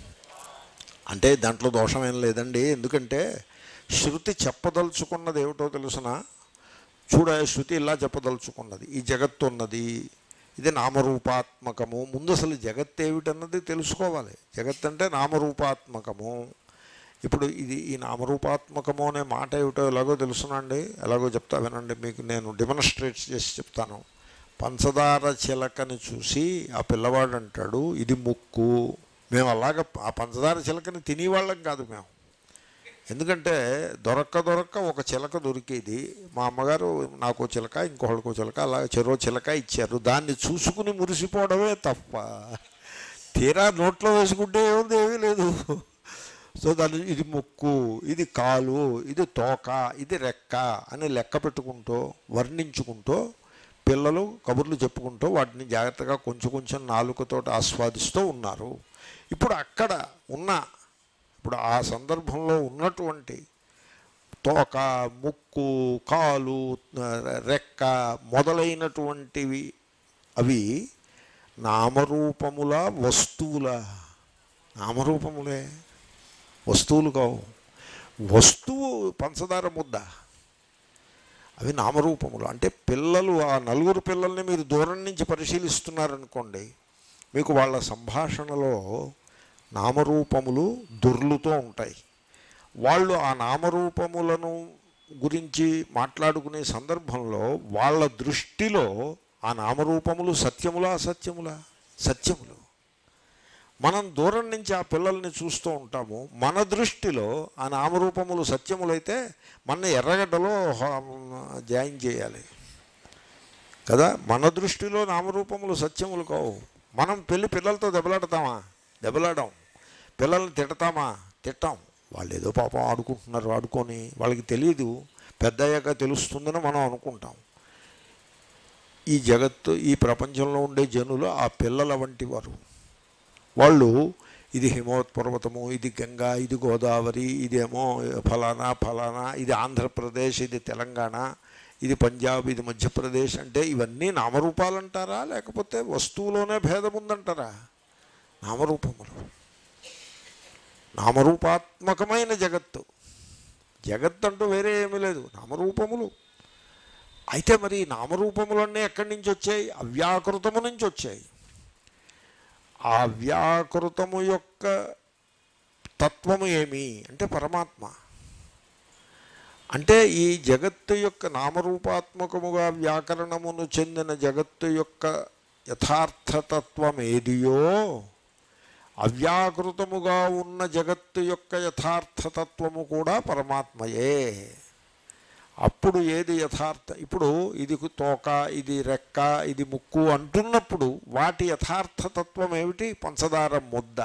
అంటే దాంట్లో దోషమేం లేదండి. ఎందుకంటే శృతి చెప్పదలుచుకున్నది ఏమిటో తెలుసునా? శృతి ఇలా చెప్పదలుచుకున్నది, ఈ జగత్తు ఉన్నది, ఇది నామరూపాత్మకము. ముందు అసలు జగత్ ఏమిటన్నది తెలుసుకోవాలి. జగత్ అంటే నామరూపాత్మకము. ఇప్పుడు ఈ నామరూపాత్మకము అనే మాట ఏమిటో ఎలాగో తెలుసునండి, ఎలాగో చెప్తా వినండి. మీకు నేను డెమోన్స్ట్రేట్ చేసి చెప్తాను. పంచదార చిలకని చూసి ఆ పిల్లవాడు అంటాడు, ఇది ముక్కు. మేము అలాగ ఆ పంచదార చిలకని తినేవాళ్ళం కాదు మేము. ఎందుకంటే దొరక్క ఒక చిలక దొరికేది. మా అమ్మగారు నాకు చిలక, ఇంకొకళ్ళకో చిలక, అలా చెరో చిలక ఇచ్చారు. దాన్ని చూసుకుని మురిసిపోవడమే తప్ప తీరా నోట్లో వేసుకుంటే ఏముంది? ఏమీ లేదు. సో దాన్ని ఇది ముక్కు, ఇది కాలు, ఇది తోక, ఇది రెక్క అని లెక్క పెట్టుకుంటూ వర్ణించుకుంటూ పిల్లలు కబుర్లు చెప్పుకుంటూ వాటిని జాగ్రత్తగా కొంచెం నాలుకతో ఆస్వాదిస్తూ ఉన్నారు. ఇప్పుడు అక్కడ ఇప్పుడు ఆ సందర్భంలో ఉన్నటువంటి తోక, ముక్కు, కాలు, రెక్క మొదలైనటువంటివి అవి నామరూపముల వస్తువుల? నామరూపములే, వస్తువులు కావు. వస్తువు పంచదార ముద్ద, అవి నామరూపములు. అంటే పిల్లలు, ఆ 4 పిల్లల్ని మీరు దూరం నుంచి పరిశీలిస్తున్నారనుకోండి, మీకు వాళ్ళ సంభాషణలో నామరూపములు దొర్లుతూ ఉంటాయి. వాళ్ళు ఆ నామరూపములను గురించి మాట్లాడుకునే సందర్భంలో వాళ్ళ దృష్టిలో ఆ నామరూపములు సత్యములా అసత్యములా? సత్యములు. మనం దూరం నుంచి ఆ పిల్లల్ని చూస్తూ ఉంటాము. మన దృష్టిలో ఆ నామరూపములు సత్యములైతే మన ఎర్రగడ్డలో జాయిన్ చేయాలి కదా. మన దృష్టిలో నామరూపములు సత్యములు కావు. మనం పిల్లలతో దెబ్బలాడాం, పిల్లల్ని తిడతామా? తిట్టాం. వాళ్ళు ఏదో పాపం ఆడుకుంటున్నారు, ఆడుకొని వాళ్ళకి తెలియదు పెద్దయ్యాక తెలుస్తుందని మనం అనుకుంటాం. ఈ జగత్తు, ఈ ప్రపంచంలో ఉండే జనులు ఆ పిల్లల వంటి వారు. వాళ్ళు ఇది హిమవత్పర్వతము, ఇది గంగా, ఇది గోదావరి, ఇదేమో ఫలానా ఫలానా, ఇది ఆంధ్రప్రదేశ్, ఇది తెలంగాణ, ఇది పంజాబ్, ఇది మధ్యప్రదేశ్ అంటే ఇవన్నీ నామరూపాలు అంటారా, లేకపోతే వస్తువులోనే భేదం ఉందంటారా? నామరూపములు, నామరూపాత్మకమైన జగత్తు. జగత్ అంటూ వేరే ఏమీ లేదు, నామరూపములు. అయితే మరి నామరూపములన్నీ ఎక్కడి నుంచి వచ్చాయి? అవ్యాకృతము నుంచి వచ్చాయి. ఆ అవ్యాకృతము యొక్క తత్వము ఏమి అంటే పరమాత్మ. అంటే ఈ జగత్తు యొక్క నామరూపాత్మకముగా వ్యాకరణమును చెందిన జగత్తు యొక్క యథార్థతత్వం ఏదియో, అవ్యాకృతముగా ఉన్న జగత్తు యొక్క యథార్థతత్వము కూడా పరమాత్మయే. అప్పుడు ఏది యథార్థ? ఇప్పుడు ఇది తోక, ఇది రెక్క, ఇది ముక్కు అంటున్నప్పుడు వాటి యథార్థతత్వం ఏమిటి? పంచదార ముద్ద.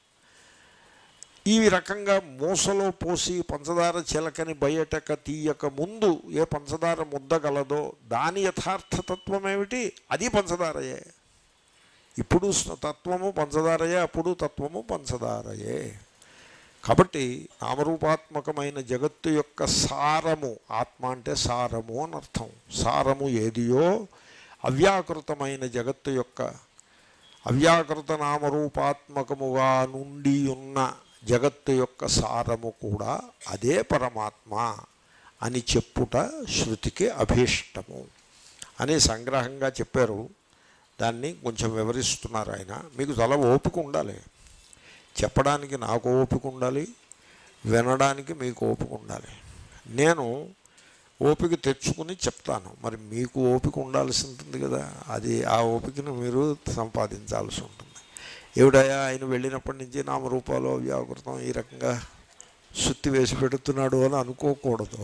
ఈ రకంగా మూసలో పోసి పంచదార చిలకని బయటక తీయక ముందు ఏ పంచదార ముద్ద గలదో దాని యథార్థతత్వం ఏమిటి? అది పంచదారయే. ఇప్పుడు తత్వము పంచదారయే, అప్పుడు తత్వము పంచదారయే. కాబట్టి నామరూపాత్మకమైన జగత్తు యొక్క సారము, ఆత్మ అంటే సారము అని అర్థం. సారము ఏదియో అవ్యాకృతమైన జగత్తు యొక్క అవ్యాకృత నామరూపాత్మకముగా నుండి ఉన్న జగత్తు యొక్క సారము కూడా అదే పరమాత్మ అని చెప్పుట శృతికి అభీష్టము అని సంగ్రహంగా చెప్పారు. దాన్ని కొంచెం వివరిస్తున్నారు ఆయన. మీకు చాలా ఓపిక ఉండాలి, చెప్పడానికి నాకు ఓపిక ఉండాలి, వినడానికి మీకు ఓపిక ఉండాలి. నేను ఓపిక తెచ్చుకుని చెప్తాను, మరి మీకు ఓపిక ఉండాల్సి ఉంటుంది కదా. అది ఆ ఓపికను మీరు సంపాదించాల్సి ఉంటుంది. ఏమిటయా ఆయన వెళ్ళినప్పటి నుంచి నామరూపాలు అవ్యాకృతం ఈ రకంగా సుత్తి వేసి పెడుతున్నాడు అని అనుకోకూడదు.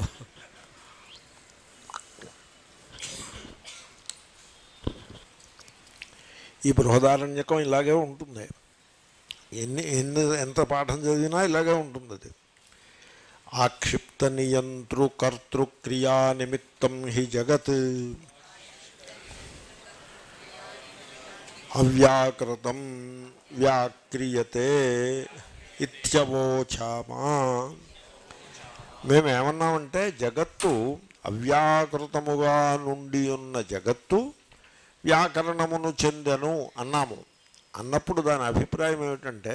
ఈ బృహదారణ్యకం ఇలాగే ఉంటుంది. ఎంత పాఠం చదివినా ఇలాగే ఉంటుంది. అది ఆక్షిప్త నియంతృ కర్తృక్రియా నిమిత్తం హి జగత్ అవ్యాకృతం వ్యాక్రియతే ఇత్యవోచామా. మేమేమన్నామంటే జగత్తు అవ్యాకృతముగా నుండి ఉన్న జగత్తు వ్యాకరణమును చెందెను అన్నాము. అన్నప్పుడు దాని అభిప్రాయం ఏమిటంటే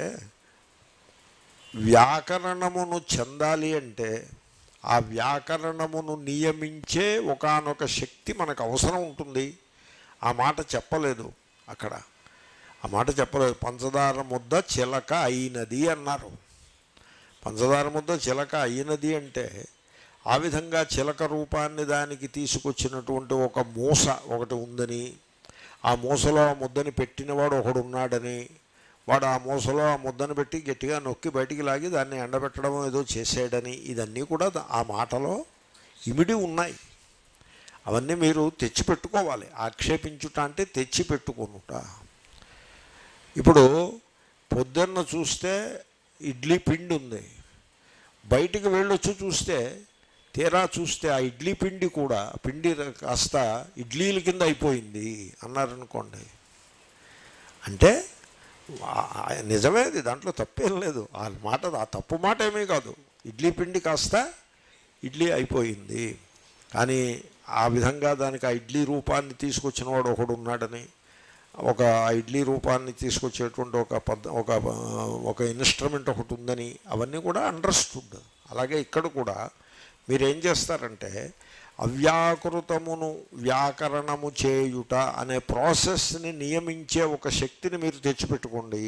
వ్యాకరణమును చెందాలి అంటే ఆ వ్యాకరణమును నియమించే ఒకానొక శక్తి మనకు అవసరం ఉంటుంది. ఆ మాట చెప్పలేదు అక్కడ, ఆ మాట చెప్పలేదు. పంచదార ముద్ద చిలక అయినది అన్నారు. పంచదార ముద్ద చిలక అయినది అంటే ఆ విధంగా చిలక రూపాన్ని దానికి తీసుకొచ్చినటువంటి ఒక మూస ఒకటి ఉందని, ఆ మూసలో ఆ ముద్దని పెట్టినవాడు ఒకడు ఉన్నాడని, వాడు ఆ మూసలో ఆ ముద్దను పెట్టి గట్టిగా నొక్కి బయటికి లాగి దాన్ని ఎండబెట్టడం ఏదో చేసాడని, ఇదన్నీ కూడా ఆ మాటలో ఇమిడి ఉన్నాయి. అవన్నీ మీరు తెచ్చిపెట్టుకోవాలి. ఆక్షేపించుట అంటే తెచ్చిపెట్టుకునుట. ఇప్పుడు పొద్దున్న చూస్తే ఇడ్లీ పిండి ఉంది, బయటికి వెళ్ళొచ్చి చూస్తే తీరా చూస్తే ఆ ఇడ్లీ పిండి కూడా పిండి కాస్త ఇడ్లీల కింద అయిపోయింది అన్నారనుకోండి. అంటే నిజమేది, దాంట్లో తప్పేం లేదు. ఆ మాట, ఆ తప్పు మాట ఏమీ కాదు. ఇడ్లీ పిండి కాస్త ఇడ్లీ అయిపోయింది. కానీ ఆ విధంగా దానికి ఆ ఇడ్లీ రూపాన్ని తీసుకొచ్చిన వాడు ఒకడు ఉన్నాడని, ఒక ఇడ్లీ రూపాన్ని తీసుకొచ్చేటువంటి ఒక ఇన్స్ట్రుమెంట్ ఒకటి ఉందని, అవన్నీ కూడా అండర్స్టూడ్. అలాగే ఇక్కడ కూడా మీరేం చేస్తారంటే అవ్యాకృతమును వ్యాకరణము చేయుట అనే ప్రాసెస్ని నియమించే ఒక శక్తిని మీరు తెచ్చిపెట్టుకోండి.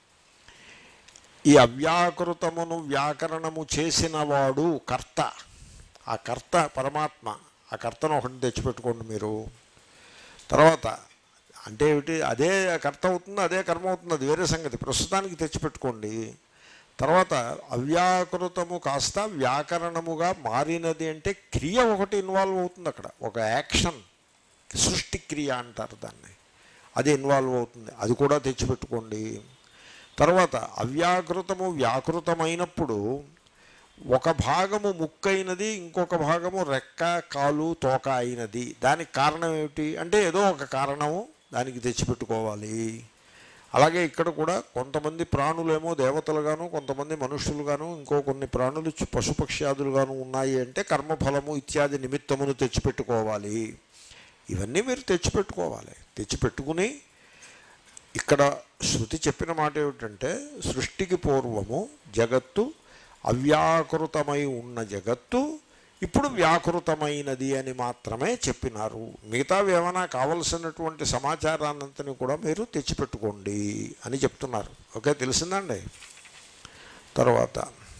ఈ అవ్యాకృతమును వ్యాకరణము చేసిన వాడు కర్త, ఆ కర్త పరమాత్మ. ఆ కర్తను ఒకటి తెచ్చిపెట్టుకోండి మీరు. తర్వాత అంటే ఏమిటి? అదే కర్త అవుతుంది, అదే కర్మ అవుతుంది, అది వేరే సంగతి. ప్రస్తుతానికి తెచ్చిపెట్టుకోండి. తర్వాత అవ్యాకృతము కాస్త వ్యాకరణముగా మారినది అంటే క్రియ ఒకటి ఇన్వాల్వ్ అవుతుంది అక్కడ, ఒక యాక్షన్, సృష్టి క్రియ అంటారు దాన్ని, అది ఇన్వాల్వ్ అవుతుంది. అది కూడా తెచ్చిపెట్టుకోండి. తర్వాత అవ్యాకృతము వ్యాకృతమైనప్పుడు ఒక భాగము ముక్కైనది, ఇంకొక భాగము రెక్క, కాలు, తోక అయినది. దానికి కారణం ఏమిటి అంటే ఏదో ఒక కారణము దానికి తెచ్చిపెట్టుకోవాలి. అలాగే ఇక్కడ కూడా కొంతమంది ప్రాణులేమో దేవతలుగాను, కొంతమంది మనుషులుగాను, ఇంకో కొన్ని ప్రాణులు పశుపక్ష్యాదులుగాను ఉన్నాయి అంటే కర్మఫలము ఇత్యాది నిమిత్తమును తెచ్చిపెట్టుకోవాలి. ఇవన్నీ మీరు తెచ్చిపెట్టుకోవాలి. తెచ్చిపెట్టుకుని ఇక్కడ శృతి చెప్పిన మాట ఏమిటంటే సృష్టికి పూర్వము జగత్తు అవ్యాకృతమై ఉన్న జగత్తు ఇప్పుడు వ్యాకృతమైనది అని మాత్రమే చెప్పినారు. మిగతావి ఏమైనా కావలసినటువంటి సమాచారాన్నంతని కూడా మీరు తెచ్చిపెట్టుకోండి అని చెప్తున్నారు. ఓకే, తెలిసిందండి. తర్వాత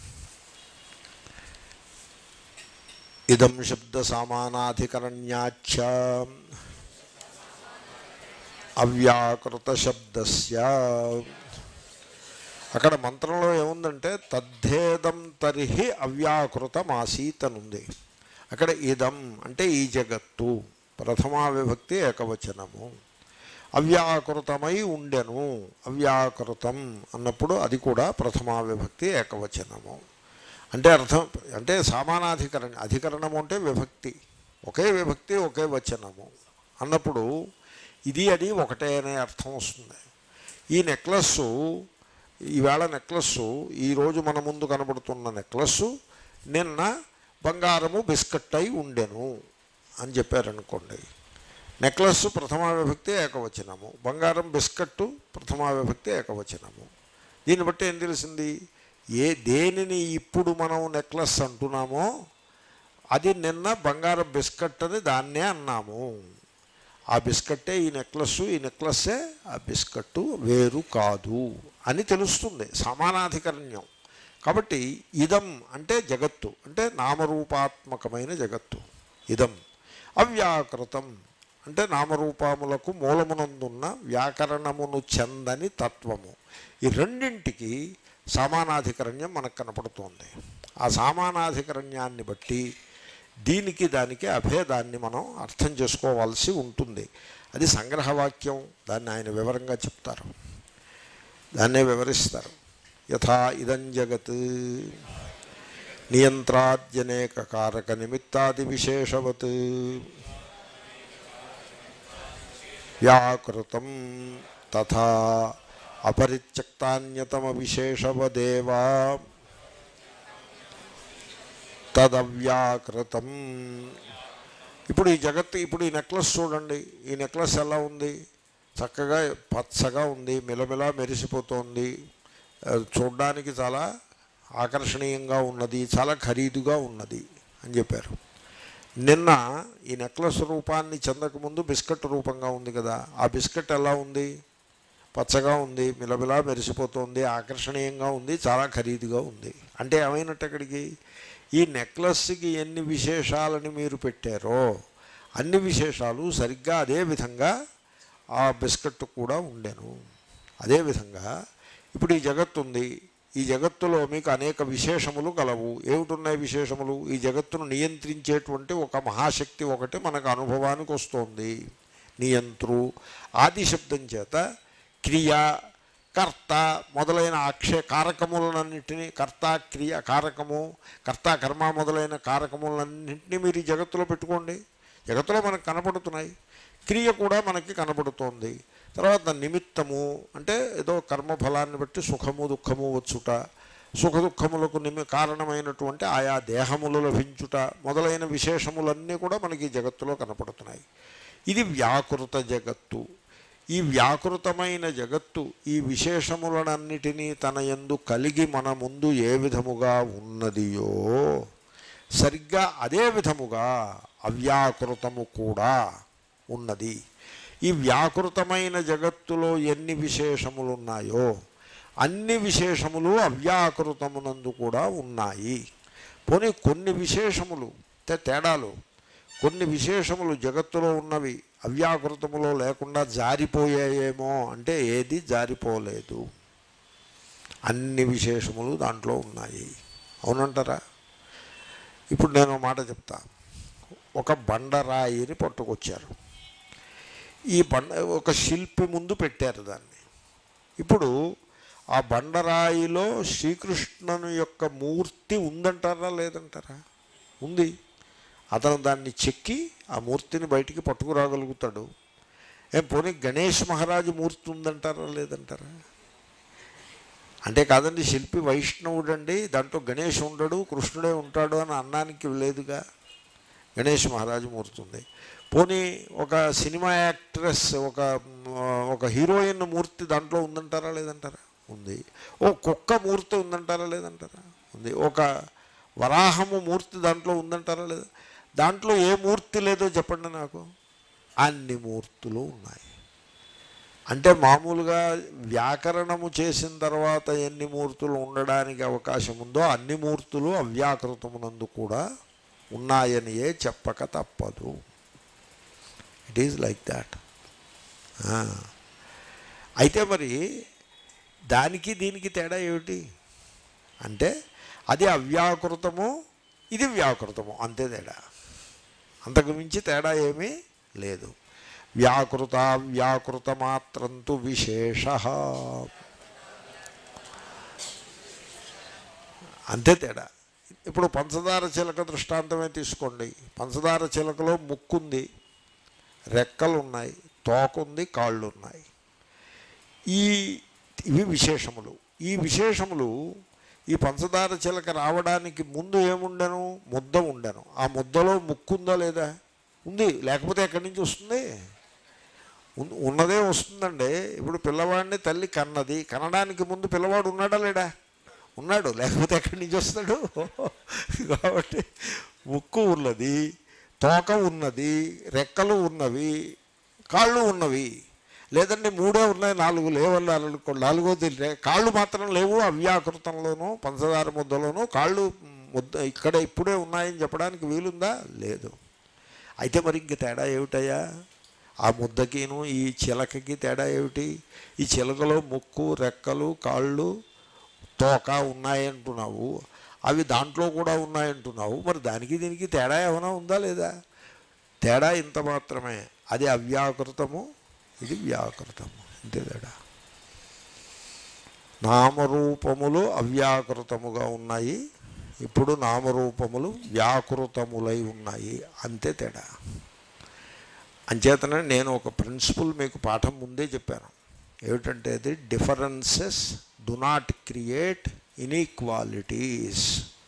ఇదం శబ్ద సామానాధికరణ్యాచ అవ్యాకృత శబ్దస్య. అక్కడ మంత్రంలో ఏముందంటే తద్ధేదం తర్హి అవ్యాకృతమాసీత్ అని ఉంది. అక్కడ ఇదం అంటే ఈ జగత్తు ప్రథమా విభక్తి ఏకవచనము, అవ్యాకృతమై ఉండెను. అవ్యాకృతం అన్నప్పుడు అది కూడా ప్రథమా విభక్తి ఏకవచనము. అంటే అర్థం అంటే సామానాధికరణం. అధికరణము అంటే విభక్తి, ఒకే విభక్తి ఒకే వచనము అన్నప్పుడు ఇది అది ఒకటే అనే అర్థం వస్తుంది. ఈ నెక్లెస్సు, ఈవేళ నెక్లెస్సు, ఈరోజు మన ముందు కనబడుతున్న నెక్లెస్సు నిన్న బంగారము బిస్కట్ అయి ఉండెను అని చెప్పారనుకోండి. నెక్లెస్సు ప్రథమా విభక్తి ఏకవచనము, బంగారం బిస్కట్టు ప్రథమా విభక్తి ఏకవచనము. దీన్ని బట్టి ఏం తెలిసింది? దేనిని ఇప్పుడు మనం నెక్లెస్ అంటున్నామో అది నిన్న బంగారం బిస్కట్ అని దాన్నే అన్నాము. ఆ బిస్కట్టే ఈ నెక్లెస్సు, ఈ నెక్లెస్సే ఆ బిస్కట్టు, వేరు కాదు అని తెలుస్తుంది. సమానాధికరణ్యం. కాబట్టి ఇదం అంటే జగత్తు, అంటే నామరూపాత్మకమైన జగత్తు. ఇదం అవ్యాకృతం అంటే నామరూపములకు మూలమునందున్న వ్యాకరణమును చెందని తత్వము. ఈ రెండింటికి సమానాధికరణ్యం మనకు కనపడుతోంది. ఆ సమానాధికరణ్యాన్ని బట్టి దీనికి దానికి అభేదాన్ని మనం అర్థం చేసుకోవాల్సి ఉంటుంది. అది సంగ్రహవాక్యం. దాన్ని ఆయన వివరంగా చెప్తారు, దాన్నే వివరిస్తారు. యథా ఇదం జగత్ నియంత్రాద్యనేక కారక నిమిత్తాది విశేషవత్ వ్యాకృతం తథా అపరిత్యక్తాన్యతమ విశేషవదేవా తదవ్యాకృతం. ఇప్పుడు ఈ జగత్తు, ఇప్పుడు ఈ నెక్లెస్ చూడండి. ఈ నెక్లెస్ ఎలా ఉంది? చక్కగా పచ్చగా ఉంది, మిలమిలా మెరిసిపోతోంది, చూడ్డానికి చాలా ఆకర్షణీయంగా ఉన్నది, చాలా ఖరీదుగా ఉన్నది అని చెప్పారు. నిన్న ఈ నెక్లెస్ రూపాన్ని చెందకముందు బిస్కెట్ రూపంగా ఉంది కదా. ఆ బిస్కెట్ ఎలా ఉంది? పచ్చగా ఉంది, మిలమిలా మెరిసిపోతుంది, ఆకర్షణీయంగా ఉంది, చాలా ఖరీదుగా ఉంది. అంటే ఏమైనట్టు అక్కడికి ఈ నెక్లెస్కి ఎన్ని విశేషాలని మీరు పెట్టారో అన్ని విశేషాలు సరిగ్గా అదే విధంగా ఆ బిస్కెట్ కూడా ఉండెను. అదేవిధంగా ఇప్పుడు ఈ జగత్తు ఉంది. ఈ జగత్తులో మీకు అనేక విశేషములు గలవు. ఏమిటున్నాయి విశేషములు? ఈ జగత్తును నియంత్రించేటువంటి ఒక మహాశక్తి ఒకటి మనకు అనుభవానికి వస్తుంది. నియంత్రు ఆది శబ్దం చేత క్రియ, కర్త మొదలైన కారకములన్నింటినీ, కర్త, క్రియ, కారకము, కర్త, కర్మ మొదలైన కారకములన్నింటినీ మీరు ఈ జగత్తులో పెట్టుకోండి. జగత్తులో మనకు కనపడుతున్నాయి. క్రియ కూడా మనకి కనపడుతోంది. తర్వాత నిమిత్తము అంటే ఏదో కర్మఫలాన్ని బట్టి సుఖము దుఃఖము వచ్చుట, సుఖ దుఃఖములకు కారణమైనటువంటి ఆయా దేహములు లభించుట మొదలైన విశేషములన్నీ కూడా మనకి జగత్తులో కనపడుతున్నాయి. ఇది వ్యాకృత జగత్తు. ఈ వ్యాకృతమైన జగత్తు ఈ విశేషములనన్నిటినీ తన యందు కలిగి మన ముందు ఏ విధముగా ఉన్నదియో సరిగ్గా అదే విధముగా అవ్యాకృతము కూడా ఉన్నది. ఈ వ్యాకృతమైన జగత్తులో ఎన్ని విశేషములు ఉన్నాయో అన్ని విశేషములు అవ్యాకృతమునందు కూడా ఉన్నాయి. పోనీ కొన్ని విశేషములు తేడాలు, కొన్ని విశేషములు జగత్తులో ఉన్నవి అవ్యాకృతములో లేకుండా జారిపోయాయేమో అంటే ఏది జారిపోలేదు. అన్ని విశేషములు దాంట్లో ఉన్నాయి. అవునంటారా? ఇప్పుడు నేను మాట చెప్తా. ఒక బండరాయిని పట్టుకొచ్చారు. ఈ ఒక శిల్పి ముందు పెట్టారు దాన్ని. ఇప్పుడు ఆ బండరాయిలో శ్రీకృష్ణుని యొక్క మూర్తి ఉందంటారా లేదంటారా? ఉంది. అతను దాన్ని చెక్కి ఆ మూర్తిని బయటికి పట్టుకురాగలుగుతాడు. పోనీ గణేష్ మహారాజు మూర్తి ఉందంటారా లేదంటారా? అంటే కాదండి, శిల్పి వైష్ణవుడు అండి, దాంట్లో గణేష్ ఉండడు కృష్ణుడే ఉంటాడు అని అన్నానికి లేదుగా. గణేష్ మహారాజు మూర్తి ఉంది. పోనీ ఒక సినిమా యాక్ట్రెస్, ఒక హీరోయిన్ మూర్తి దాంట్లో ఉందంటారా లేదంటారా? ఉంది. ఓ కుక్క మూర్తి ఉందంటారా లేదంటారా? ఉంది. ఒక వరాహము మూర్తి దాంట్లో ఉందంటారా లేదా? దాంట్లో ఏ మూర్తి లేదో చెప్పండి నాకు. అన్ని మూర్తులు ఉన్నాయి. అంటే మామూలుగా వ్యాకరణము చేసిన తర్వాత ఎన్ని మూర్తులు ఉండడానికి అవకాశం ఉందో అన్ని మూర్తులు అవ్యాకృతమునందు కూడా ఉన్నాయనియే చెప్పక తప్పదు. It is like that. అయితే మరి దానికి దీనికి తేడా ఏమిటి అంటే, అది అవ్యాకృతము, ఇది వ్యాకృతము, అంతే తేడా. అంతకు మించి తేడా ఏమీ లేదు. వ్యాకృత వ్యాకృత మాత్రంతు విశేష, అంతే తేడా. ఇప్పుడు పంచదార చిలక దృష్టాంతమే తీసుకోండి. పంచదార చిలకలో ముక్కుంది, రెక్కలు ఉన్నాయి, తోకుంది, కాళ్ళు ఉన్నాయి. ఇవి విశేషములు. ఈ విశేషములు ఈ పంచదార చిలక రావడానికి ముందు ఏముండెను? ముద్ద ఉండెను. ఆ ముద్దలో ముక్కుందా లేదా? ఉంది. లేకపోతే ఎక్కడి నుంచి వస్తుంది? ఉన్నదే వస్తుందండి. ఇప్పుడు పిల్లవాడిని తల్లి కన్నది, కనడానికి ముందు పిల్లవాడు ఉన్నాడా లేడా? ఉన్నాడు. లేకపోతే ఎక్కడి నుంచి వస్తాడు? కాబట్టి ముక్కు ఉన్నది, తోక ఉన్నది, రెక్కలు ఉన్నవి, కాళ్ళు ఉన్నవి. లేదండి మూడే ఉన్నాయి, నాలుగు లేవన్నారు, నాలుగోది కాళ్ళు మాత్రం లేవు. అవ్యాకృతంలోనూ పంచదార ముద్దలోనూ కాళ్ళు ఇక్కడ ఇప్పుడే ఉన్నాయని చెప్పడానికి వీలుందా? లేదు. అయితే మరి ఇంక తేడా ఏమిటయ్యా? ఆ ముద్దకిను ఈ చిలకకి తేడా ఏమిటి? ఈ చిలకలో ముక్కు, రెక్కలు, కాళ్ళు, తోక ఉన్నాయంటున్నావు, అవి దాంట్లో కూడా ఉన్నాయంటున్నావు. మరి దానికి దీనికి తేడా ఏమైనా ఉందా లేదా? తేడా ఇంత మాత్రమే. అది అవ్యాకృతము, ఇది వ్యాకృతము, ఇంతే తేడా. నామరూపములు అవ్యాకృతముగా ఉన్నాయి, ఇప్పుడు నామరూపములు వ్యాకృతములై ఉన్నాయి, అంతే తేడా. అంచేతనే నేను ఒక ప్రిన్సిపల్ మీకు పాఠం ముందే చెప్పాను. ఏమిటంటే అది differences do not create inequalities.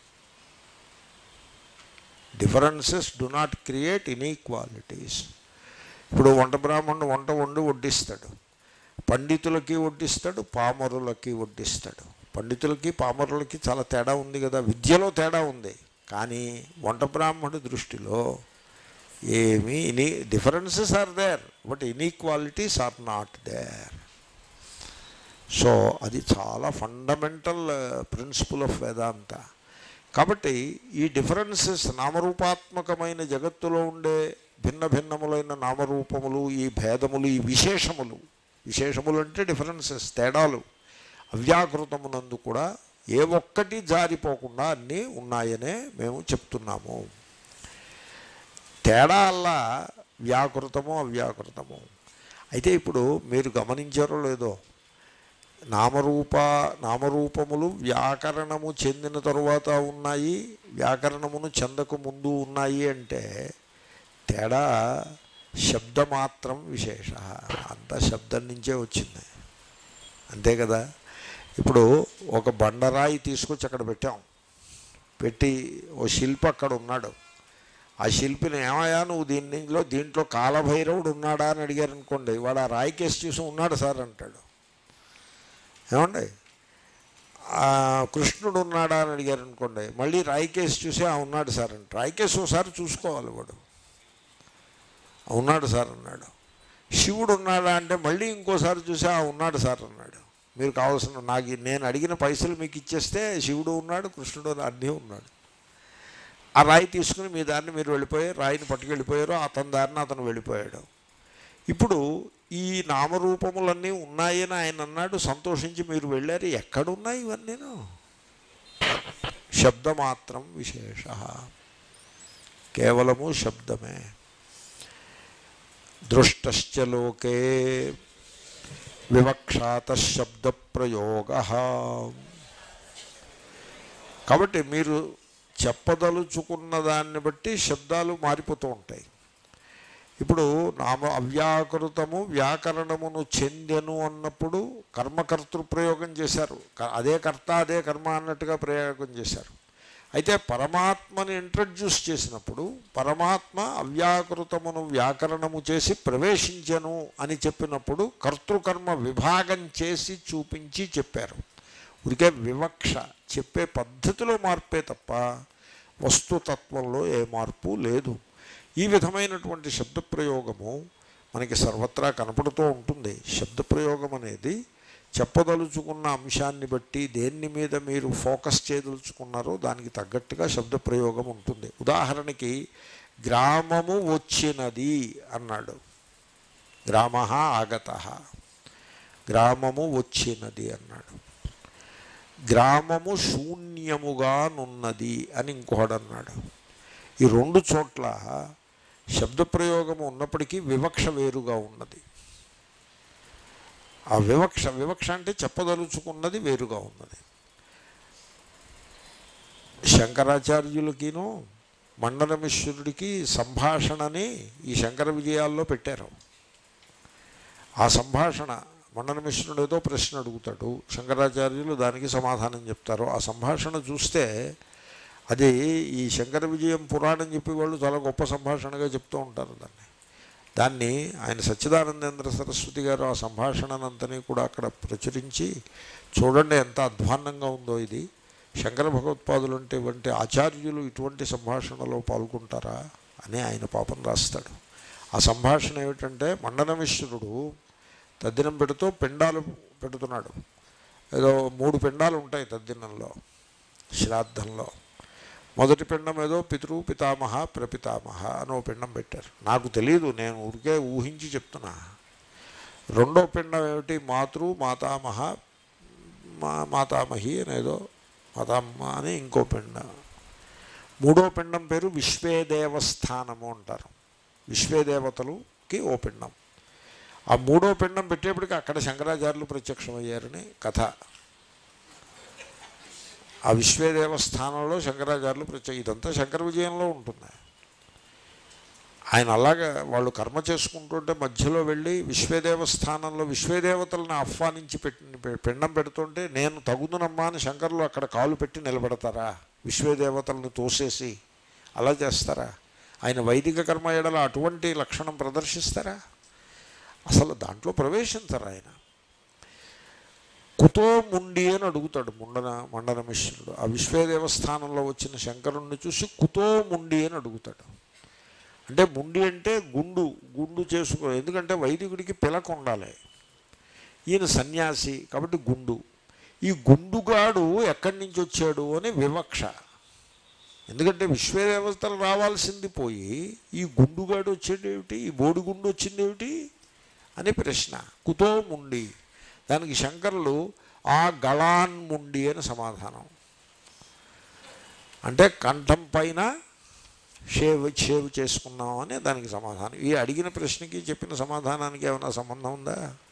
Differences do not create inequalities. ఇప్పుడు వంట బ్రాహ్మణుడు వంట వండి వడ్డిస్తాడు. పండితులకి వడ్డిస్తాడు, పామరులకి వడ్డిస్తాడు. పండితులకి పామరులకి చాలా తేడా ఉంది కదా, విద్యలో తేడా ఉంది. కానీ వంట బ్రాహ్మణుడి దృష్టిలో ఏమీ differences are there, but inequalities are not there. So అది చాలా ఫండమెంటల్ ప్రిన్సిపల్ ఆఫ్ వేదాంత. కాబట్టి ఈ డిఫరెన్సెస్, నామరూపాత్మకమైన జగత్తులో ఉండే భిన్న భిన్నములైన నామరూపములు, ఈ భేదములు, ఈ విశేషములు, విశేషములు అంటే డిఫరెన్సెస్, తేడాలు, అవ్యాకృతమునందు కూడా ఏ ఒక్కటి జారిపోకుండా అన్నీ ఉన్నాయనే మేము చెప్తున్నాము. తేడా అల్లా వ్యాకృతము అవ్యాకృతము. అయితే ఇప్పుడు మీరు గమనించారో లేదో, నామరూపములు వ్యాకరణము చెందిన తరువాత ఉన్నాయి, వ్యాకరణమును చెందకు ముందు ఉన్నాయి. అంటే తేడా శబ్దమాత్రం విశేష, అంతా శబ్దం నుంచే వచ్చింది, అంతే కదా. ఇప్పుడు ఒక బండరాయి తీసుకొచ్చి అక్కడ పెట్టాం, పెట్టి ఓ శిల్పి అక్కడ ఉన్నాడు. ఆ శిల్పిని ఏమయ్యా నువ్వు దీంట్లో కాలభైరవుడు ఉన్నాడా అని అడిగారు అనుకోండి, వాడు ఆ రాయి కేసు చూసి ఉన్నాడు సార్ అంటాడు. ఏమండి, కృష్ణుడు ఉన్నాడా అని అడిగారు అనుకోండి, మళ్ళీ రాయి కేసు చూసి ఉన్నాడు సార్ అంటే. రాయి కేసు ఒకసారి చూసుకోవాలి, వాడు ఉన్నాడు సార్ అన్నాడు. శివుడు ఉన్నాడా అంటే మళ్ళీ ఇంకోసారి చూసి ఉన్నాడు సార్ అన్నాడు. మీరు కావాల్సిన నేను అడిగిన పైసలు మీకు ఇచ్చేస్తే శివుడు ఉన్నాడు, కృష్ణుడు అన్నీ ఉన్నాడు. ఆ రాయి తీసుకుని మీ దారిని మీరు వెళ్ళిపోయారు, రాయిని పట్టుకెళ్ళిపోయారు, అతని దారిని అతను వెళ్ళిపోయాడు. ఇప్పుడు ఈ నామరూపములన్నీ ఉన్నాయని ఆయన అన్నాడు, సంతోషించి మీరు వెళ్ళారు. ఎక్కడున్నాయి ఇవన్నీను? శబ్దమాత్రం విశేష, కేవలము శబ్దమే. దృష్టశ్చ లోకే వివక్షాత శబ్ద ప్రయోగ. కాబట్టి మీరు చెప్పదలుచుకున్న దాన్ని బట్టి శబ్దాలు మారిపోతూ ఉంటాయి. ఇప్పుడు నామ అవ్యాకృతము వ్యాకరణమును చెందెను అన్నప్పుడు కర్మకర్తృ ప్రయోగం చేశారు, అదే కర్త అదే కర్మ అన్నట్టుగా ప్రయోగం చేశారు. అయితే పరమాత్మని ఇంట్రడ్యూస్ చేసినప్పుడు పరమాత్మ అవ్యాకృతమును వ్యాకరణము చేసి ప్రవేశించెను అని చెప్పినప్పుడు కర్తృకర్మ విభాగం చేసి చూపించి చెప్పారు. ఉడికే వివక్ష చెప్పే పద్ధతిలో మార్పే తప్ప వస్తుతత్వంలో ఏ మార్పు లేదు. ఈ విధమైనటువంటి శబ్దప్రయోగము మనకి సర్వత్రా కనపడుతూ ఉంటుంది. శబ్దప్రయోగం అనేది చెప్పదలుచుకున్న అంశాన్ని బట్టి దేన్ని మీద మీరు ఫోకస్ చేయదలుచుకున్నారో దానికి తగ్గట్టుగా శబ్దప్రయోగం ఉంటుంది. ఉదాహరణకి గ్రామము వచ్చినది అన్నాడు, గ్రామ ఆగత, గ్రామము వచ్చినది అన్నాడు. గ్రామము శూన్యముగానున్నది అని ఇంకోడు అన్నాడు. ఈ రెండు చోట్ల శబ్దప్రయోగము ఉన్నప్పటికీ వివక్ష వేరుగా ఉన్నది. ఆ వివక్ష అంటే చెప్పదలుచుకున్నది వేరుగా ఉన్నది. శంకరాచార్యులకిను మండనమిశ్వరుడికి సంభాషణని ఈ శంకర విజయాల్లో పెట్టారు. ఆ సంభాషణ మండనమిశ్వరుడు ఏదో ప్రశ్న అడుగుతాడు, శంకరాచార్యులు దానికి సమాధానం చెప్తారు. ఆ సంభాషణ చూస్తే అది ఈ శంకర విజయం పురాణం చెప్పి వాళ్ళు చాలా గొప్ప సంభాషణగా చెప్తూ ఉంటారు. దాన్ని ఆయన సచ్చిదానందేంద్ర సరస్వతి గారు ఆ సంభాషణనంతని కూడా అక్కడ ప్రచురించి చూడండి ఎంత అధ్వాన్నంగా ఉందో ఇది, శంకర భగవత్పాదులు వంటి ఆచార్యులు ఇటువంటి సంభాషణలో పాల్గొంటారా అని ఆయన పాపం రాస్తాడు. ఆ సంభాషణ ఏమిటంటే మండనమిశ్వరుడు తద్దినం పెడుతూ పిండాలు పెడుతున్నాడు. ఏదో 3 పిండాలు ఉంటాయి తద్దినంలో, శ్రాద్ధంలో. మొదటి పిండం ఏదో పితృ పితామహ ప్రపితామహ అని ఓ పిండం పెట్టారు. నాకు తెలియదు, నేను ఊరికే ఊహించి చెప్తున్నా. రెండో పిండం ఏమిటి, మాతృ మాతామహ మాతామహి అనేదో మాతామ్మ అని ఇంకో పిండం. మూడో పిండం పేరు విశ్వేదేవస్థానము అంటారు, విశ్వేదేవతలుకి ఓ పిండం. ఆ మూడో పిండం పెట్టేప్పటికి అక్కడ శంకరాచార్యులు ప్రత్యక్షమయ్యారని కథ. ఆ విశ్వేదేవస్థానంలో శంకరాచార్యులు ఇదంతా శంకర విజయంలో ఉంటుంది. ఆయన అలాగా వాళ్ళు కర్మ చేసుకుంటుంటే మధ్యలో వెళ్ళి విశ్వేదేవస్థానంలో విశ్వేదేవతలను ఆహ్వానించి పిండం పెడుతుంటే నేను తగుదునమ్మా అని శంకరులు అక్కడ కాలు పెట్టి నిలబెడతారా? విశ్వేదేవతలను తోసేసి అలా చేస్తారా? ఆయన వైదిక కర్మ ఎడల అటువంటి లక్షణం ప్రదర్శిస్తారా? అసలు దాంట్లో ప్రవేశించరు ఆయన. కుతో ముండి అని అడుగుతాడు మండనమిశ్వరుడు. ఆ విశ్వేదేవస్థానంలో వచ్చిన శంకరుణ్ణి చూసి కుతో ముండి అని అడుగుతాడు. అంటే ముండి అంటే గుండు చేసుకో, ఎందుకంటే వైదికుడికి పిలక ఉండాలి, ఈయన సన్యాసి కాబట్టి గుండు. ఈ గుండుగాడు ఎక్కడి నుంచి వచ్చాడు అని వివక్ష. ఎందుకంటే విశ్వేదేవతలు రావాల్సింది పోయి ఈ గుండుగాడు వచ్చేదేమిటి, ఈ బోడిగుండు వచ్చిందేమిటి అని ప్రశ్న. కుతో ముండి. దానికి శంకరులు ఆ గళాన్ముండి అని అంటే కంఠం పైన షేవ్ చేసుకున్నాం అని దానికి సమాధానం. ఈ అడిగిన ప్రశ్నకి చెప్పిన సమాధానానికి ఏమైనా సంబంధం ఉందా?